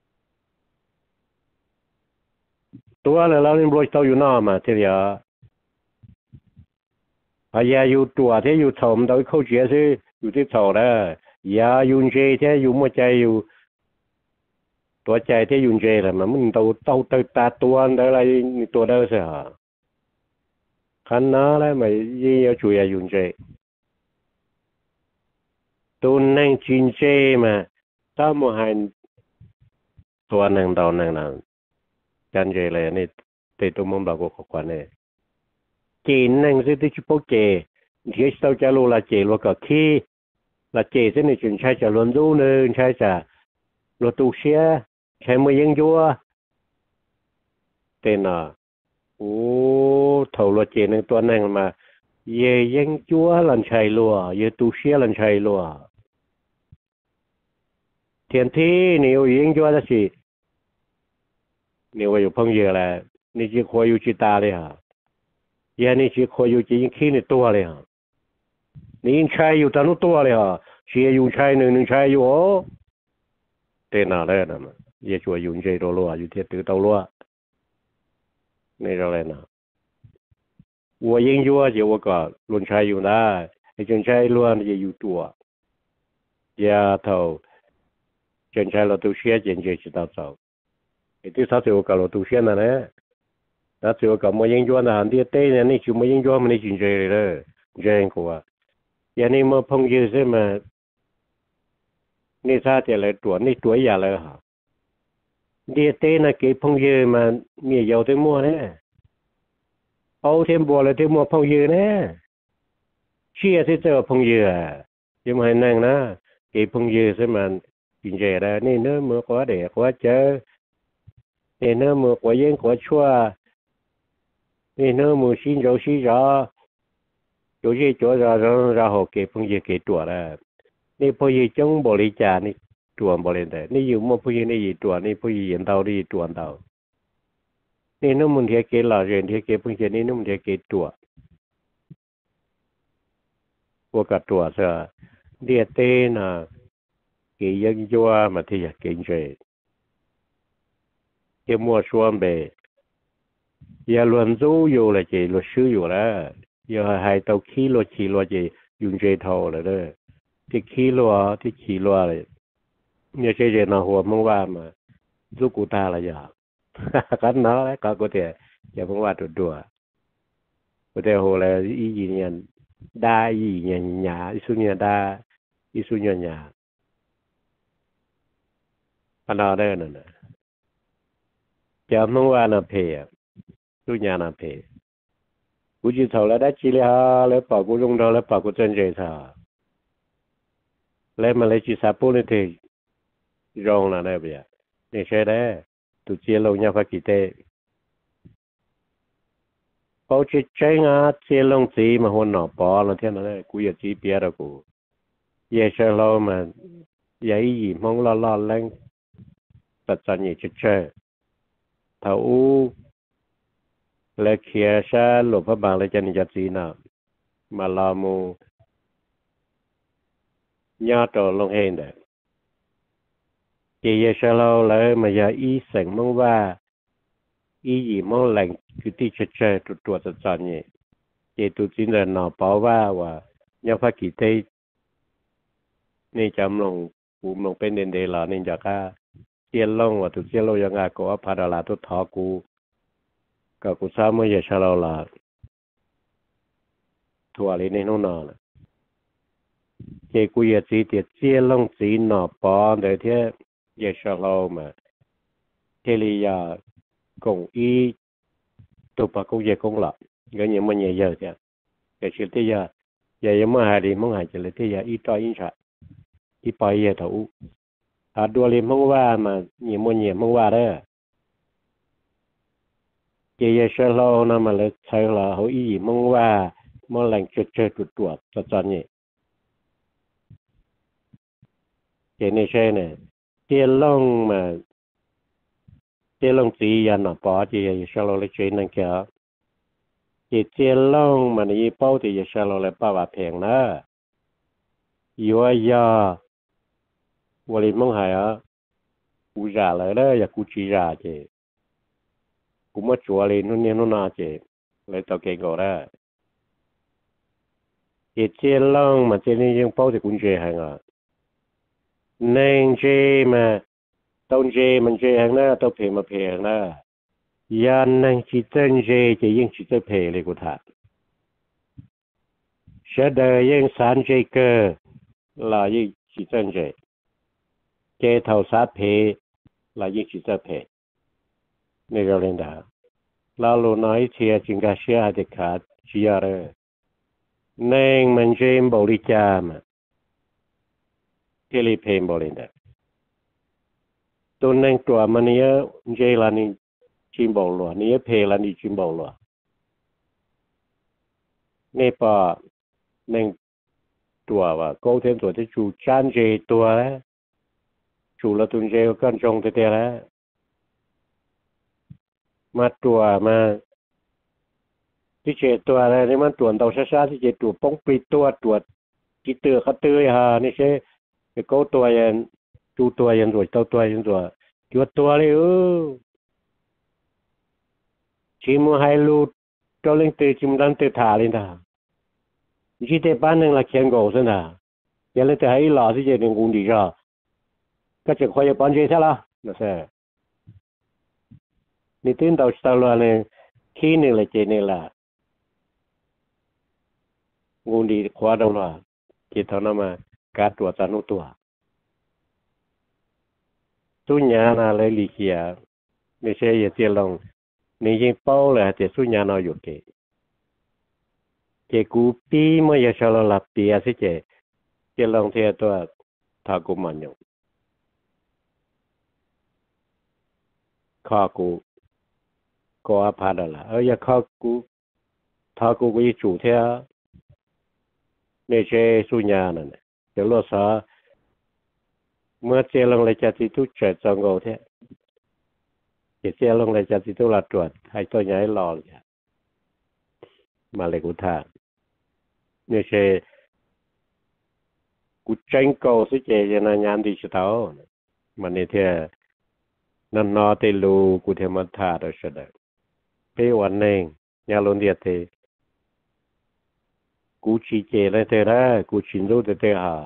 ตัวเลยเราเรียนรู้ตัวอยู่น้ามาทีเดียวพยาอยู่ตัวที่อยู่ถมโดยเข้าเชื่อสิอยู่ที่ถอได้ยายุนเจที่อยู่หัวใจอยู่ตัวใจที่ยุนเจแหละมันมันตัวตัวตัวตาตัวอะไรตัวเด้อสิฮะขันน้าแล้วไม่ยี่ยช่วยยุนเจตัวนั่งจินเจมาถ้ามัวหันตัวนั่งดาวนั่งนั่งจันเจเลยนี่เตตุมุมบากกกว่านี่เจนั่งสิที่ชิปเจที่เราจะรู้ละเจรู้ก็ขี้ละเจสินี่จึงใช้จะล้วนรู้นึงใช้จะรถตู้เชียใช้มือยังยัวเต้นอ่ะโอ้เท่ารถเจนึงตัวนั่งมาเยยังจัวหลันชัยลัวเยตู้เชียหลันชัยลัวเทียนที่นี่ยังจัวจะสินี่ว่าอยู่พังเยอะแหละนี่จีคอยอยู่จีตาเลยฮะยานี่จีคอยอยู่จียังขี้ในตัวเลยฮะ你用菜有咱都多了哈，先用菜呢，用菜有哦，在哪来的嘛？也说用这多罗，有天得到罗，那着来呢？我研究就我讲，论菜用的，ไอ้จนใช้ล้วนจะอยู่ตัวยาเท่าจนใช้เราตัวเสียจนจะ知道走ไอ้ที่เขาจะว่าเราตัวเสียนั่นแหละถ้าจะว่าไม่研究นะอันที่เต้เนี่ยนี่คือไม่研究มันนี่จริงใจเลยจริงกว่าอย่างนี้มา碰见什么นี่ถ้าจะเลยตัวนี่ตัวยาเลยฮะเดี๋ยวเต้น่ะเก็บ碰见มันมียาวเต็มหมดเนี่ยเอาเต็มบัวเลยเต็มหมด碰见เนี่ยเชื่อที่จะ碰见ยังไม่นั่งนะเก็บ碰见什么จริงใจเลยนี่เนื้อมือกว่าเด็กว่าเจอนี่เนื้อมือกว่าเย็นกว่าชั่วนี่เนื้อมือชิ้นเจ้าชิ้นจ้า有些做着然然后给朋友给多了，你朋友种不离家你做不离的，你有么朋友你做，你朋友引导你做到，你那么天给老人天给朋友你那么天给做，我个做是，你得呢给人做嘛天给人，给莫说呗，也乱走有了就乱修有了。giờ hai tàu khí lo chỉ lo gì dùng dây thầu là đó thì khí lo thì chỉ lo là như thế gì nào hồ mong qua mà giúp cụ ta là giờ cái nó đấy có có thể giờ mong qua được đùa có thể hồ là ý gì nhỉ đa ý nhỉ nhà ý số nhỉ đa ý số nhỉ nhà anh nào đây nè giờ mong qua là phê số nhà là phê估计头来，他治理下来保护用到来保护真正啥，来嘛来去啥不能得用了那边，你说的，都接龙要发几代，保持真啊，接龙子嘛混脑包了天哪，估也子别的估，也是老嘛，也一蒙拉拉冷，不真也去吃，头。เลยเขียชาหลบพระบางเลยจันยัดสีน่ะมาลามูญาติลงเห็นเด้เจียชาเราเลยมายาอีเสียงมั่งว่าอีหยีมั่งแหล่งคือที่เฉยๆตัวตัวจันเนี่ยเจตุจินเดินหนอเปล่าว่าว่าญาพักกิเตนี่จำลงกูลงเป็นเดนเดลานี่จาก็เจียลงว่าตุเจียลงยังไงก็พาดาลาตุทอกูก็กูทราบเมื่อเช้าเราละทัวร์เลยในโน่นน่ะเจ้ากูอยากจีเดียเจียลงจีนน่ะปอนเดี๋ยวเที่ยเช้าเรามาเทลียากงอีตัวปากกูอยากกงละก็ยังไม่เยอะจ้ะแต่สิ่งที่ยาอย่ายังไม่หายดีมั่งหายจะเลยที่ยาอีต่ออีฉะอีปล่อยเยอะเท่าหาดูเลยมั่งว่ามายังไม่เยอะมั่งว่าเด้อเจียเชลโลนั่นมาเลยใช้ละเขาอีมั่งว่ามันแหล่งเจอเจอตัวตัวจัดจันนี่เจนี่ใช่เนี่ยเจียลงมาเจียลงสียันน่ะปอเจียเชลโลเลยเจนั่งแค่เจียเจียลงมาในยี่ป้าที่เชลโลเลยป้าว่าแพงนะยัวยาวันนี้มั่งหายอ่ะกูจ่าเลยเลยอยากกูจีจ่าเจกูมาจัวเลยนู่นนี่นู่นน่าเจเลยต่อเก่งก็ได้เอเจลองมาเจนี่ยังเป้าที่คุณเจหังอ่ะนางเจมาต้นเจมันเจหังหน้าต้นเพมาเพหังหน้ายันนางจิตเจนเจจะยังจิตเพเลยกูถามเสดยังสารเจเกอลายังจิตเจนเจเจเท่าสาเพลายังจิตเพนี่เราเล่นได้เราลูน้อยเชียจิงกาเชียเด็กขาดเชียเลยนางมันเจมบริจามเทลีเพมบริเดตัวนางตัวมันเนี้ยเจลานี่จิมบอลลัวนี่เพลานี่จิมบอลลัวนี่ปอนางตัวว่าโกเทนตัวที่จูจานเจตัวแล้วจูละตุนเจก็จงเตะแล้วมาตัวมาที่เจตัวอะไรนี่มันตัวเราช้าๆที่เจตัวป้องปีตัวตัว chỉ từ khát từ haนี่ใช่cái câu tuổi yên tu tuổi yên rồi tao tuổi yên rồi chúa tuổi đi ư chỉ mua hai lút cho lên từ chim đan từ thả lên ta chỉ để bán nên là khen gỗ thôi nè giờ lên từ hai lò thì giờ đừng cũng đi ra các chuyện khoai bán gì thế là nó sẽนี่ตื่นตาสตาร์เลยขี้นี่เลยเจนี่ละงูดีขวาดงละจิตเท่านั้นมาการตัวจานุตัวสุญญาณอะไรลิขิตไม่ใช่อย่าเจียลงนี่ยิงเป้าเลยแต่สุญญาณเอาอยู่เกเจกูปีเมื่อยาชาลลับปีอาศัยเจเจียลงเทียตัวทากุมันอยู่ข้ากูก็อาพาดละเอ้ยข้ากูทากูก็ยิ่งจู่เทียไม่ใช่สุญญาณนั่นเดี๋ยวเราสาเมื่อเจลงเลยจะติดทุกเฉดจงโง่เทียเจลงเลยจะติดทุกหลัดตรวจให้ตัวใหญ่หล่อเลยมาเลยกูท่าไม่ใช่กูเจ้งโก้สิเจจะนานดิจิทัลมันนี่เทียนั่นนอติลูกูเทมันท่าโดยเฉพาะเพื่อวันนึงยาลงเดียดเทกูชี้เจเลยเทระกูชินรู้เตเตหา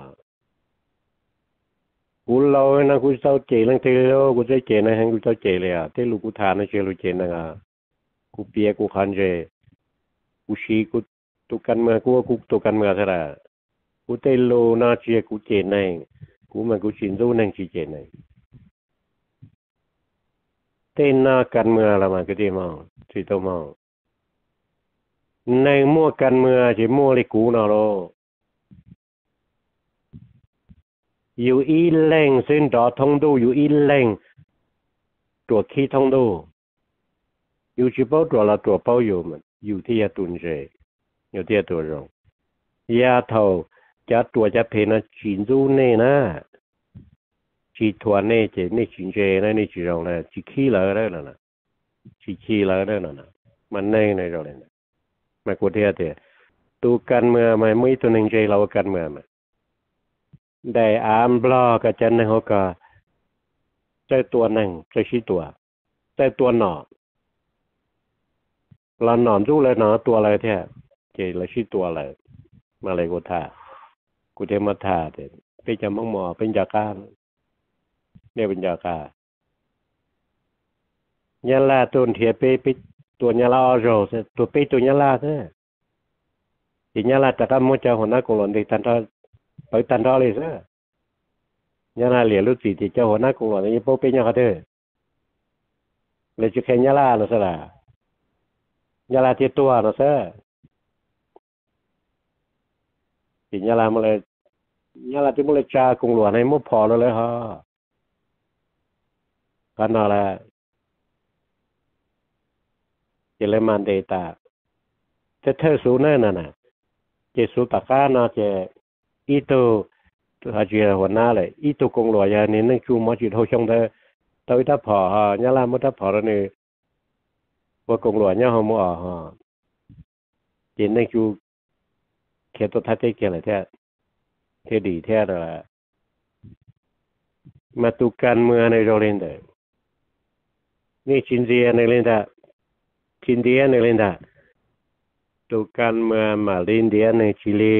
กูเล่านะกูเจ้าเจเลยเทระกูจะเจนะให้กูเจ้าเจเลยอ่ะเทลูกูทานนะเจลูเจนะอ่ะกูเปียกูขันเจกูชี้กูตุกันเมื่อกูกูตุกันเมื่อเท่าไรกูเตลูน่าเจียกูเจนั่งกูมันกูชินรู้นั่งชี้เจนั่งเต้นหน้ากันเมื่อละมันก็ดีมากที่ตัวมากในมั่วกันเมื่อจะมั่วเลยกูน่ะโลอยู่อีเล่งซึ่งดอทงดูอยู่อีเล่งตัวขี้ทงดูอยู่ที่เป้าตัวละตัวเป้าอยู่มันอยู่ที่ยาตุนเจอยู่ที่ตัวรองยาเท่าจะตัวจะเพนะชินดูเน่นะจีทัวเน่เจนี่ชินเจนะนี่จีรองเลยจีขี้เลยได้แล้วนะจีขี้เลยได้แล้วนะมันเน่ในเราเลยนะมากูเทียเถอะตัวกันเมื่อไม่ไม่ตัวหนึ่งใจเรากันเมื่อมาได้อามบล็อกกับจันในหัวกาใจตัวหนึ่งใจชี้ตัวใจตัวหนอเราหนอนรู้เลยหนอตัวอะไรเถอะเจเราชี้ตัวอะไรมาเลยกูท่ากูเทมาท่าเถอะไปจำมั่งหมอเป็นยาการเนี่ยเป็นยาการยาลาตัวเทียไปไปตัวยาลาอโรสตัวไปตัวยาลาเถอะทียาลาแต่ถ้ามั่วจะหัวหน้ากุหลาบที่ตันท่าไปตันท่าเลยเถอะยาลาเหลียลุสีที่เจ้าหัวหน้ากุหลาบนี่พวกเป็นยังไงเถอะเลยจะแค่ยาลาหรือสละยาลาที่ตัวหรือเถอะทียาลามาเลยยาลาที่มาเลยจ้ากุหลาบให้มั่วพอแล้วเลยฮะกันอะไรจะเลยมันเดต้าจะเธอสูนั่นน่ะจะสูตะก้าน่ะจะอีตัวอาจจะหัวหน้าเลยอีตัวกงหลวงยานี่นั่งชูมาจิตเขาชงเธอตัวอีทับพอฮะยาลามุทับพอแล้วนี่ว่ากงหลวงเนี่ยเขามั่วฮะจะนั่งชูเขียนตัวทัดเกี่ยอะไรแท้เท่ดีแท้เลยมาตุกันเมื่อในโรเลนเดอร์นี่ชินเซียในเลนดาชินเดียในเลนดาตุกันเมื่อมาเลนเดียในชิลี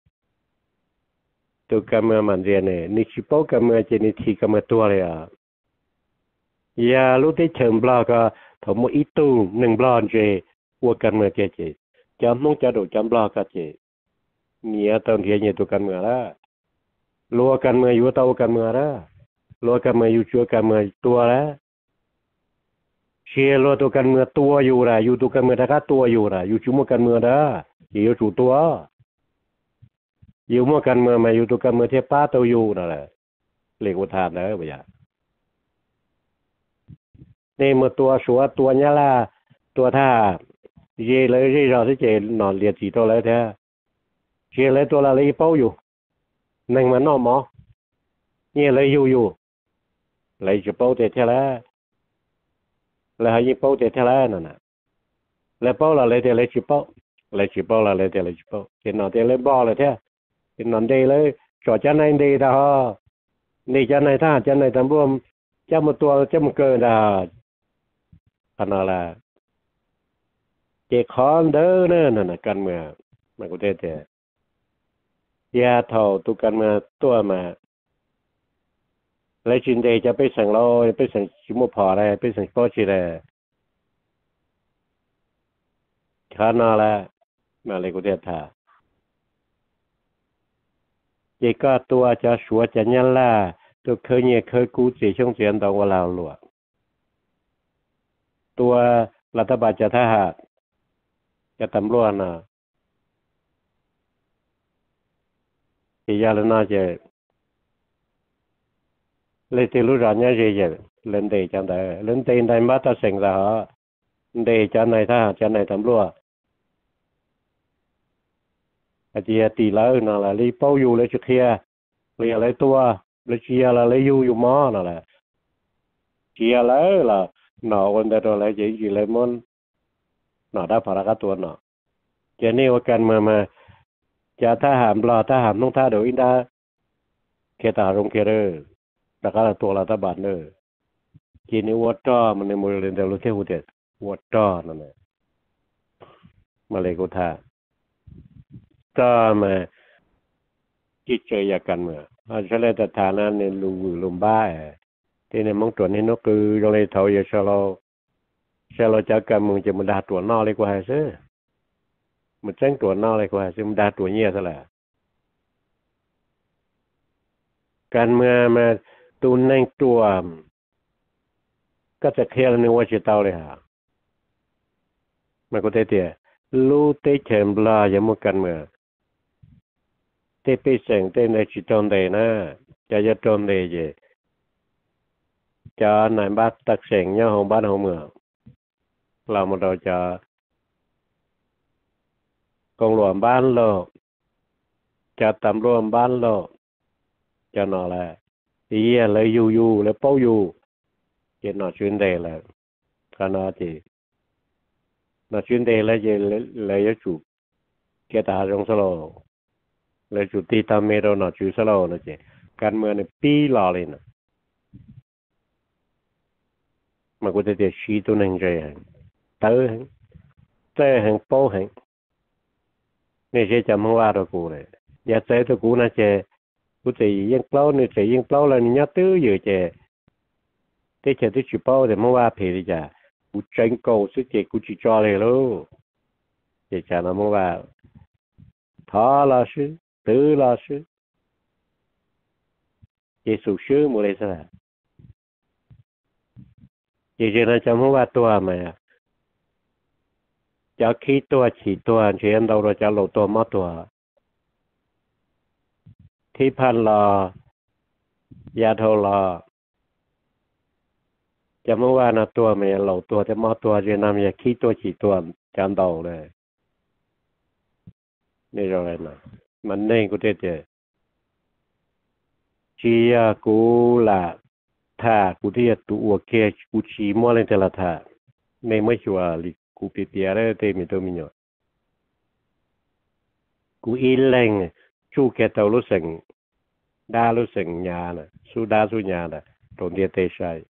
ตุกันเมื่อมันเรียนเนี่ยนิชิโปกันเมื่อเจนิทีกันเมื่อตัวเลยอ่ะยาลูกที่เฉิมบล็อกก็ผมว่าอีตู้หนึ่งบล็อกเจวัวกันเมื่อเจเจจำต้องจะดูจำบล็อกก็เจเนี่ยตอนเทียนเนี่ยตุกันเมื่อละลัวกันเมื่ออยู่เตากันเมื่อละลัวกันเมื่ออยู่ชัวกันเมื่อตัวละเชียร์ลัวตัวกันเมื่อตัวอยู่ละอยู่ตัวกันเมื่อถ้าตัวอยู่ละอยู่ชั่วโมงกันเมื่อละอยู่จู่ตัวอยู่มั่วกันเมื่อมาอยู่ตัวกันเมื่อเทียป้าตัวอยู่นั่นแหละเรียกว่าทานแล้วไปอย่างนี่เมื่อตัวสัวตัวนี้ละตัวท่าเย่เลยที่เราที่เจนอนเรียนสีตัวเลยแท้เชียร์เลยตัวละเลยเป้าอยู่นั่งมันนอมหมอเนี่ยเลยอยู่อยู่เลยจะเป้าเตะเท่าไรเลยให้ยิงเป้าเตะเท่าไรนั่นน่ะเลยเป้าละเลยเตะเลยจีเป้าเลยจีเป้าละเลยเตะเลยจีเป้าเห็นหนอเตะเลยบอลเลยแท้เป็นนอนเดย์เลยจอดจะในเดย์ดานี่จะในท่าจะในตำรวจจะมาตัวจะมาเกินดาขนาดละเจคอนเด้อเนอะนั่นน่ะกันเมื่อมันก็เด็ดแต่ยาเท่าตุกันมาตัวมาแล้วจินเดย์จะไปสั่งเราไปสั่งชิโมพออะไรไปสั่งโปชิเลยขนาดละมาเลยก็เด็ดท่าเจก็ตัวจะชัวจะยันล่ะตัวเคยเนี่ยเคยกู้จีช่องเสียนตองว่าเราหลวงตัวรัฐบาลจะทหารจะตำรวจนะที่ยาลน่าจะเลยที่รู้ร้านเนี่ยจะเล่นเดย์จังได้เล่นเดย์ในมาตราเสียงละเดย์จะในทหารจะในตำรวจอาจจะตีแล้วนั่นแหละรีเป้าอยู่เลยจะเคลียร์เรียอะไรตัวเลยเชียร์ละเลยอยู่อยู่มอนั่นแหละเชียร์แล้วล่ะหนอวันเดียวอะไรจะอยู่เลยมันหนอได้ภาระตัวหนอเจนี่ว่ากันมามาจะถ้าหามรอถ้าหามต้องท่าเดี๋ยวอินดาเคตารงเคเรอร์แต่ก็ตัวรัฐบาลเนอกินนี่วัดจ้อมันในมือเรียนเดลุเทหุเดวัดจ้อนั่นแหละมาเลยกูท่าก็มาจิตใจอยากกันเมื่ออาจจะเลยแต่ฐานะในลุงลุงบ้าที่ในมองตัวนี้นกคือเราเลยเท่าอย่าชะลอชะลอจากการมึงจะมันด่าตัวนอกเลยกว่าเสือมันแจ้งตัวนอกเลยกว่าเสือมันด่าตัวเงี้ยซะแหละการเมื่อมาตูนในตัวก็จะเคลียร์ในว่าจะเท่าเลยฮะมันก็เตี้ยรู้เตะเฉิมบลาอย่างมุกันเมื่อเตะไปเสียงเตะในจิตตอนเดนะจะจะตอนเดยจะไหนบ้านตักเสียงเนี่ยของบ้านของเมืองเรามาเราจะกองหลวงบ้านเราจะตำรวจบ้านเราจะนอแหละที่เลยอยู่อยู่เลยเป้าอยู่เจนอชื่นเดเลยขนาดที่นอชื่นเดเลยเจเลยจะจุเกตาจงสโลเลยจุดที่ทำเมโรนอชื่อสโลนะเจการเมืองเนี่ยปีหล่อเลยนะมันก็จะเดี๋ยวชี้ตัวหนึ่งใจเตอหังเตอหังโป้หังนี่เชื่อจำว่าเรากูเลยอย่าเจอตัวกูนะเจกูจะยังเปล่าเนี่ยจะยังเปล่าเลยเนี่ยตื้ออยู่เจที่เจที่ชิเป้าแต่เมื่อว่าเพลิจ่ากูเจงโก้สุดเจกูจิจอเลยลูกเจจานะเมื่อว่าท้อละชื่อตื้อละชื่อเจสุชื่อหมดเลยซะเจเจนะจำเมื่อว่าตัวไหมจะคิดตัวฉีดตัวเชียนเราเราจะหลบตัวมาตัวที่พันรอยาโทรอจะเมื่อวานนะตัวมันหลบตัวจะมาตัวเจนำยาคิดตัวฉีดตัวจานเดาเลยนี่เราอะไรนะมันเน่งกูเตเจชียกูละท่ากูที่จะตัวเคกูชีมัวเล่นเทละท่าไม่ไม่ชัวร์ลิกูปีเปียร์เตมีตัวมีเนาะกูอีเล่งชูแกเตารู้สึกดารู้สึกญาณสุดาสุญญาณตรงเดียเตชัย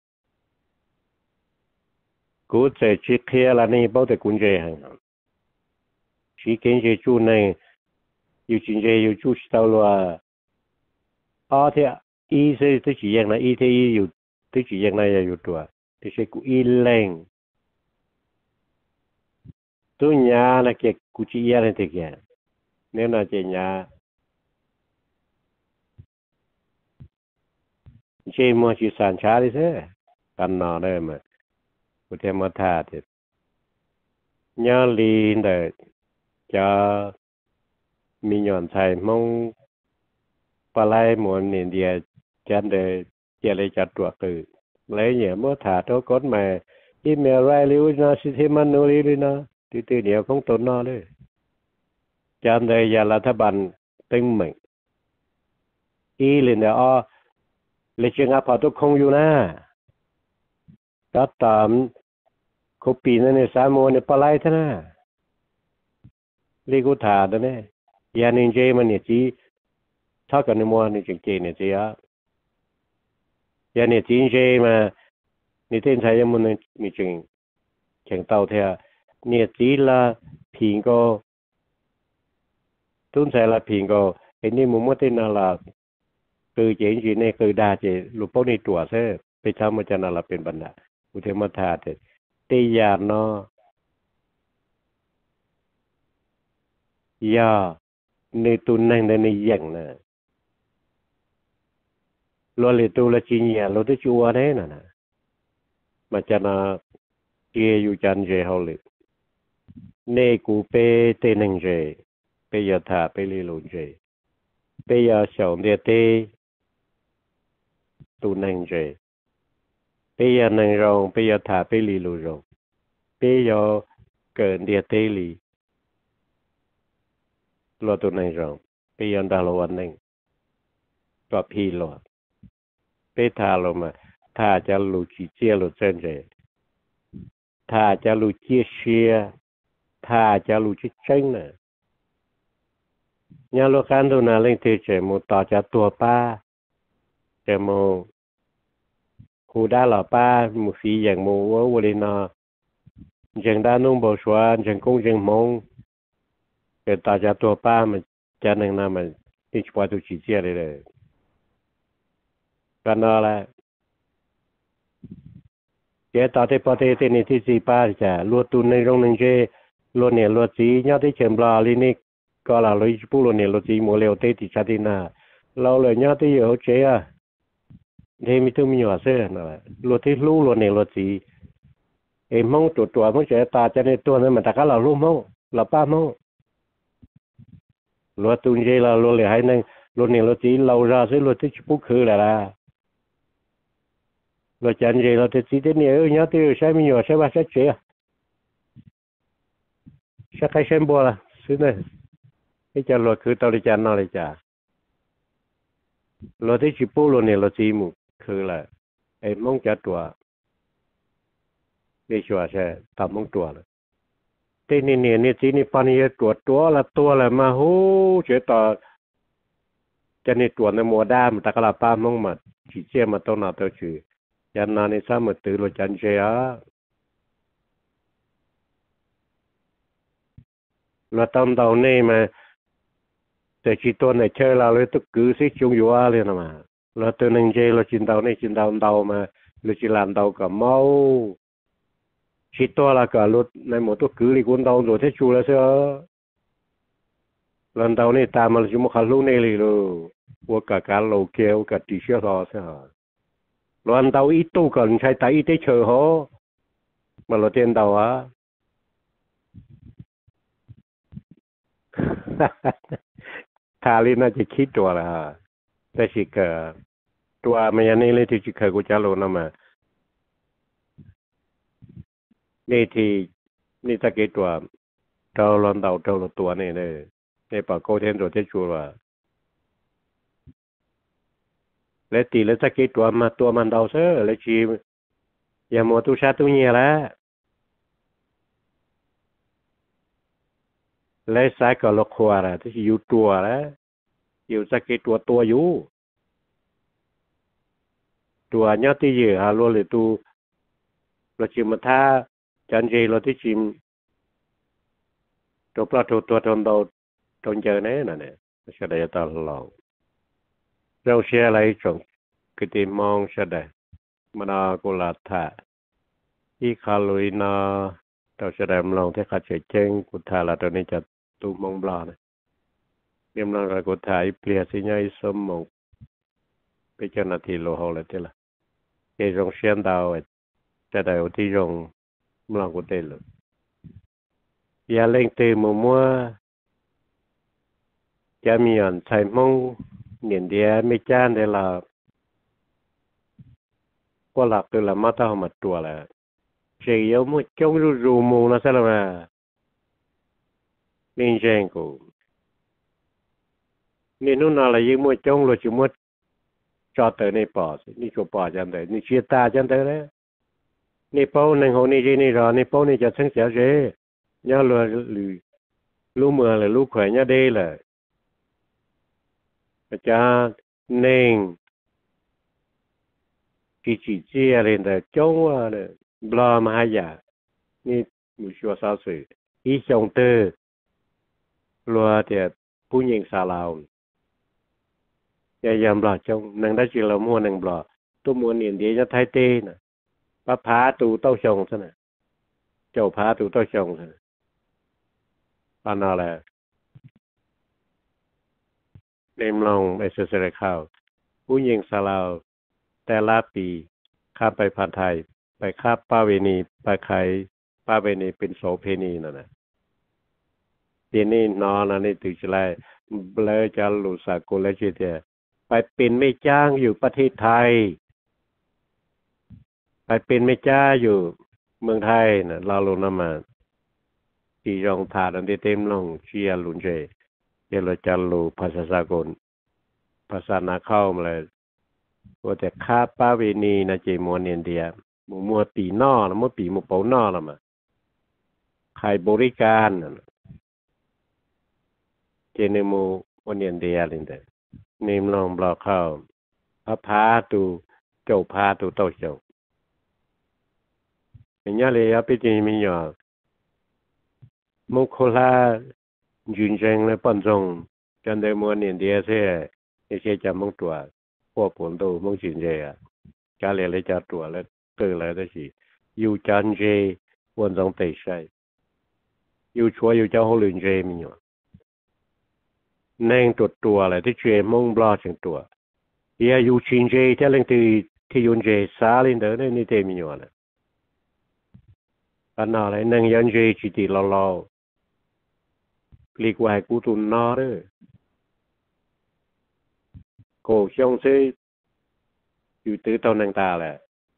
กูจะชิคเคียละนี่บอกแต่กุญแจหังชิคเคนเจจูในอยู่จินเจอยู่จูสตาลัวอ๋อที่อีเซที่จีอย่างนั้นอีที่อยู่ที่จีอย่างนั้นอยู่ตัวที่ใช้กูอีเล่งตัวญาณเกี่ยกูจีอย่างนั้นที่แกเนี่ยน่าจะญาเชื่อมั่นชิสันชาดิเซ่กันนอนได้ไหมกูจะมาท่าที่ญาลีนเดจะมีหย่อนไทยมองปลายหมวนเนี่ยเดียจันเดเจริญจัดตัวคือเลยเนี่ยเมื่อถ่าตัวกดมาอีเมลไรลิวนะสิทธิมันนูรีเลยนะตีตีเดียวของตนนอเลยจันเดยารัฐบาลตึงเหม่งอีเลยเนี่ยอ๋อเลยเชิงอาพอตุคงอยู่นะก็ตามเขาปีนั่นเนี่ยสามโมเนี่ยปลายท่านะเรียกถ่าตัวเนี่ยยานินเจมันเนี่ยจี thao cái này mua này chừng chừng này gì á giờ này chính gì mà này tên thấy muốn này này chừng chừng tàu theo này chỉ là phiền cô tuân sai là phiền cô cái này muốn mua tên làคือเจนจีเนี่ยคือดาเจลูกพวกนี้ตัวเซ่ไปทำมาจากนั่นละเป็นปัญหาอุเทมาธาเตตียาเนาะยาในตุนนั่งในอย่างน่ะเราเลยตัวละจีเนี่ยเราได้ชัวร์ได้น่ะนะมาจากน่ะเกี่ยอยู่จันเจเขาเลยเนกูเปเตนังเจเปยาธาเปลิโลเจเปยาเฉาเดียเตtu năng rồi bây giờ năng rồi bây giờ thả bây lì lù rồi bây giờ cơn địa tê lì lo tu năng rồi bây giờ đã lo anh năngก็พี่lo bây thả lo mà thả cho lù chỉ chia lù chân rồi thả cho lù chia chia thả cho lù chỉ chân nè nhà lo khán tu nào lên thì chỉ một tỏ cho tua pa chỉ một khu đá là ba một phi dạng một ở bên nọ dạng đá nông bò xóa dạng công dạng mông cái ta cho tua ba mà cho nên là mà đi qua tôi chỉ chia đây rồi cái đó là cái ta thấy bao thế này thì gì ba chả luôn tu nên trong nên chơi luôn này luôn gì nhớ tới chém bò lên này có là lấy bút luôn này luôn gì mua liều tê thì sao thì nào lâu rồi nhớ tới giờ chế à thế mình tôi mình nhỏ xưa nè luật thì lú luật này luật gì em mong tuổi tuổi mong trẻ ta cho nên tuổi này mà ta cá là lú mong là ba mong luật tu như là luật này hay nên luật này luật gì lâu ra sẽ luật thì bút khử là là luật chân gì là thì chỉ đến nhiều nhớ tới sai mình nhỏ sai ba sai trẻ sai cái xem bùa là xứ này cái cho luật khử tao đi chân nào đi chả luật thì chỉ bút luật này luật gì muคือแหละไอ้มองจัดตัวไม่ชัวร์ใช่ตามมองตัวเลยที่นี่เนี่ยนี่ที่นี่ปานี่ตัวตัวละตัวละมาโหเจ้าต่อจะนี่ตัวในมัวด้ามตะกละป้ามองมาจีเจียมาต้นนาตัวชื่อยันนานี่สามตื่นรจันเชียเราตามเดาเนี่ยมาแต่ชีตัวในเชื่อเราเลยตุกคือสิจงอยู่อะไรนะมาเราตัวนึงเจเราจินเดาเนี่ยจินเดาเดามาเราจิลานเดากับเมาชิตัวละกับรถในหมดตัวคือลิกุนเดาโดดที่ชูแล้วเสียลันเดาเนี่ยตามมาจิมุขันลูกเนี่ยเลยลูว่ากับการโลเกลกับตีเชื้อรอเสียลันเดาอีตู้ก่อนใช้ไตอีเตเชอร์ฮอมาเราเตียนเดาอ่ะทาลีน่าจะคิดตัวละแต่สิกตัวมันยังนี่เลยที่สิกกูจะรู้นะมานี่ที่นี่ตะกี้ตัวเราลอนเดาเราตัวนี่เนี่ยในปากโกเทนตัวที่ชัวร์และตีแล้วตะกี้ตัวมาตัวมันเดาเซ่แล้วชีอย่ามัวตุชาตุเนียแล้วและสายก็ลกขวาที่อยู่ตัวแล้วอยู่ตะกี้ตัวตัวอยู่ตัวเนี้ยที่เยอะฮะรู้เลยตัวเราชิมมาท่าจันเจเราที่ชิมตัวปลาตัวตัวตอนเราตอนเจอเนี่ยน่ะเนี่ยใช่ได้ตลอดเราเชื่ออะไรจงคือที่มองใช่ได้มันเอากุหลาบท่าอีคาลุยนาเราแสดงลองที่ขาดเฉยเจงกุท่าละตอนนี้จะตูมองบลาเนี่ยเดี๋ยวเรากุท่าอีเปลี่ยนสิญญาอีสมมองไปเจ้าหน้าที่โลหะเลยทีละเกี่ยงเชียนดาวจะได้ที่ยงมองกุเตลอย่าเล่งตีมัวมัวจะมีอันใช้มองเหนียนเดียไม่จ้านได้ละก็หลักตัวละมาตั้งมาตัวละเจียวมัวจงรู้รู้มูนะใช่ไหมนี่เจงกูนี่นู่นอะไรยิ่งมัวจงรู้จิมัวจอดเตอในปอดนี่ชัวปอดจันเตอนี่เชียตาจันเตอเลยนี่เป้าหนึ่งหัวนี่จีนี่รอนี่เป้านี่จะทั้งเสียเจย่าลัวหรือลูกเมืองเลยลูกแขวนย่าเด้เลย cha nên chỉ chỉ chia lên là chống là lo mà hay giả như một số sao sự ý xong tư lo thìผู้หญิงสาวเราอย่ายามlo trong nàng đã chỉ là mua nàng lo tôi muốn nhìn thấy cho thái tê nè bà phá tù tao xong thế nè châu phá tù tao xong thế bà nói là đêm lòngไปซื้อข้าวผู้หญิงสาวเราแต่ละปีข้าไปผัดไทยไปข้าป้าเวณีไปขายป้าเวณีเป็นโสเพณีนั่นนะทีนี้นอนอันนี้ถึงจะไล่เลยจะรู้สักกุลจิตเนี่ยไปเป็นไม่จ้างอยู่ประเทศไทยไปเป็นไม่จ้างอยู่เมืองไทยนะเราลงน้ำมาที่รองถาดอันที่เต็มลงเชียร์ลุนเจเดี๋ยวเราจะรู้ภาษาสากลภาษานาเข้ามาเลยว่าแต่ค่าป้าเวณีนะเจมัวเนียนเดียมัวมัวปีนอนะมัวปีมัวเปานอละมาขายบริการเจเนมูวันเนียนเดียลินเดเนมลองบล็อกเข้าพระพาตูเจ้าพาตูโตเจ้าอย่างนี้เลยครับพี่จีมีหยอมุขลายืนเชิงเลยปนทรงจนได้มัวเนียนเดียเสียไม่ใช่จะมุ่งตัวพวกผลตัวมุ่งสินเจอ่ะการเรียนเลยจะตัวแล้วเกิดอะไรได้สิอยู่จันเจวันทรงเตะใช่อยู่ชัวอยู่เจ้าหัวลืนเจมีหยอนั่งตัวตัวอะไรที่เจมุ่งบล็อกถึงตัวเฮียอยู่ชินเจที่เรื่องที่ที่ยุนเจสาลินเดอร์นี่เตมีหยอเลยปัญหาอะไรนั่งยันเจจิติลอลอเรียกว่ากูตุนนอเด้อโกช่องซื้ออยู่ตื้อตอนนังตาแหละ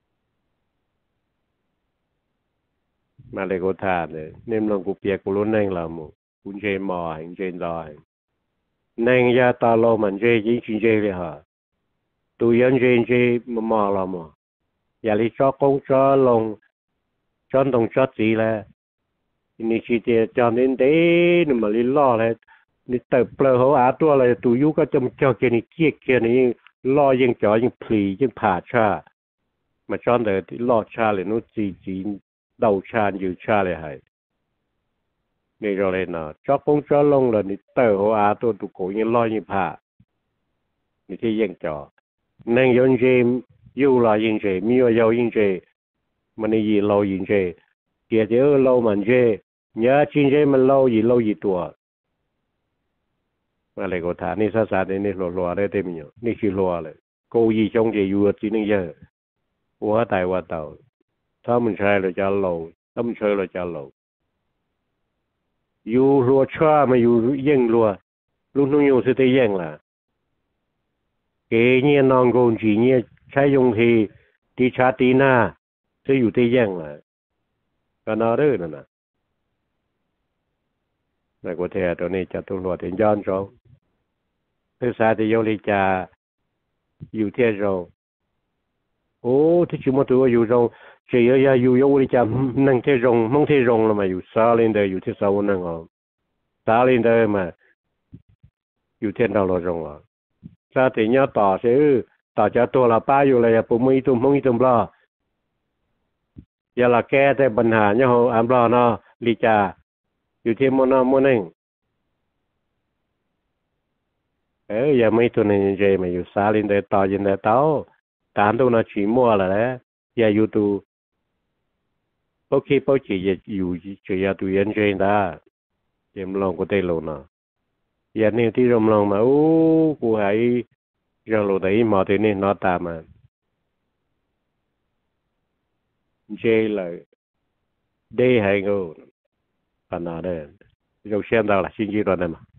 มาเลยกูทานเลยเนมลงกูเปียกกูรู้นั่งเราหมู่กูเจมอเห็นเจนรอนั่งยาตาโลมันเจยิงชินเจเลยฮะตัวยันเจนเจมมอเราหมู่อย่าลิชอกงชอลงชอนตรงชอสีแล้วนี่ชีเจจอนนี้เด้นี่มาลิล่อเลยนี่เติบเปลือกเขาอาตัวอะไรตัวยุก็จะเจาเกนี่เกี้ยเกี้ยนี่ล่อยังจ่อยังพลียังผ่าชามาชอนเดอที่ล่อชาเลยนู้จีจีเดาชาอยู่ชาเลยให้นี่เราเลยนะจอกงจอลงเลยนี่เติบเขาอาตัวตุโกยังล่อยังผ่านี่ที่ยังจ่อนั่งยนเจยูลายังเจมีว่าเยายังเจมันนี่ยีเรายังเจเดี๋ยวเดี๋ยวเรามันเจเนื้อชินเจมันเรายีเรายีตัวอะไรก็ถามนี่ซาซาเนี่ยนี่รัวรัวได้เต็มอยู่นี่คือรัวเลยกูยีจงจะอยู่จีนึงเยอะหัวตายว่าเต่าถ้ามันใช่เราจะเราถ้ามันใช่เราจะเราอยู่รัวช่ามาอยู่เย่งรัวลูกนุ่งอยู่สุดที่เย่งล่ะเกเนี่ยนองโกนจีเนี่ยใช้ยงทีตีชาตีหน้าจะอยู่ที่เย่งล่ะก็น่าเรื่อนั่นนะแต่กูเทตัวนี้จะตัวรัวถึงย้อนจงภาษาที่ยลิจาอยู่ที่เราโอ้ที่ชิมตัวอยู่เราเชียร์ยาอยู่ยลิจานั่งที่รงมั่งที่รงแล้วมาอยู่ซาลินเดอร์อยู่ที่ซาวนนั่งอ๋อซาลินเดอร์มาอยู่ที่เราเรารงอ๋อซาติเนาะต่อเชื่อต่อจะตัวเราป้าอยู่เลยปุ่มมือตุ้มมือตุ้มรออย่าละแก้แต่ปัญหาเนี่ยเขาอันรอเนาะลิจาอยู่ที่มอนอมอนึงเอออย่าไม่ตัวนี้เจมาอยู่ซาลินเดต่อยินเดต่อตามตัวน่ะฉีมัวละแล้วอย่าอยู่ตัวพวกขี้พวกจีอย่าอยู่จะอย่าตัวยันเจนได้อย่าลองก็ได้ลงเนาะอย่าเนี่ยที่เราลองมาโอ้กูให้เราลงได้มาตัวนี้นอตามมาเจเลยได้ให้กูขนาดนั้นเราเชื่อมต่อละชิ้นจีนตัวนั้นมา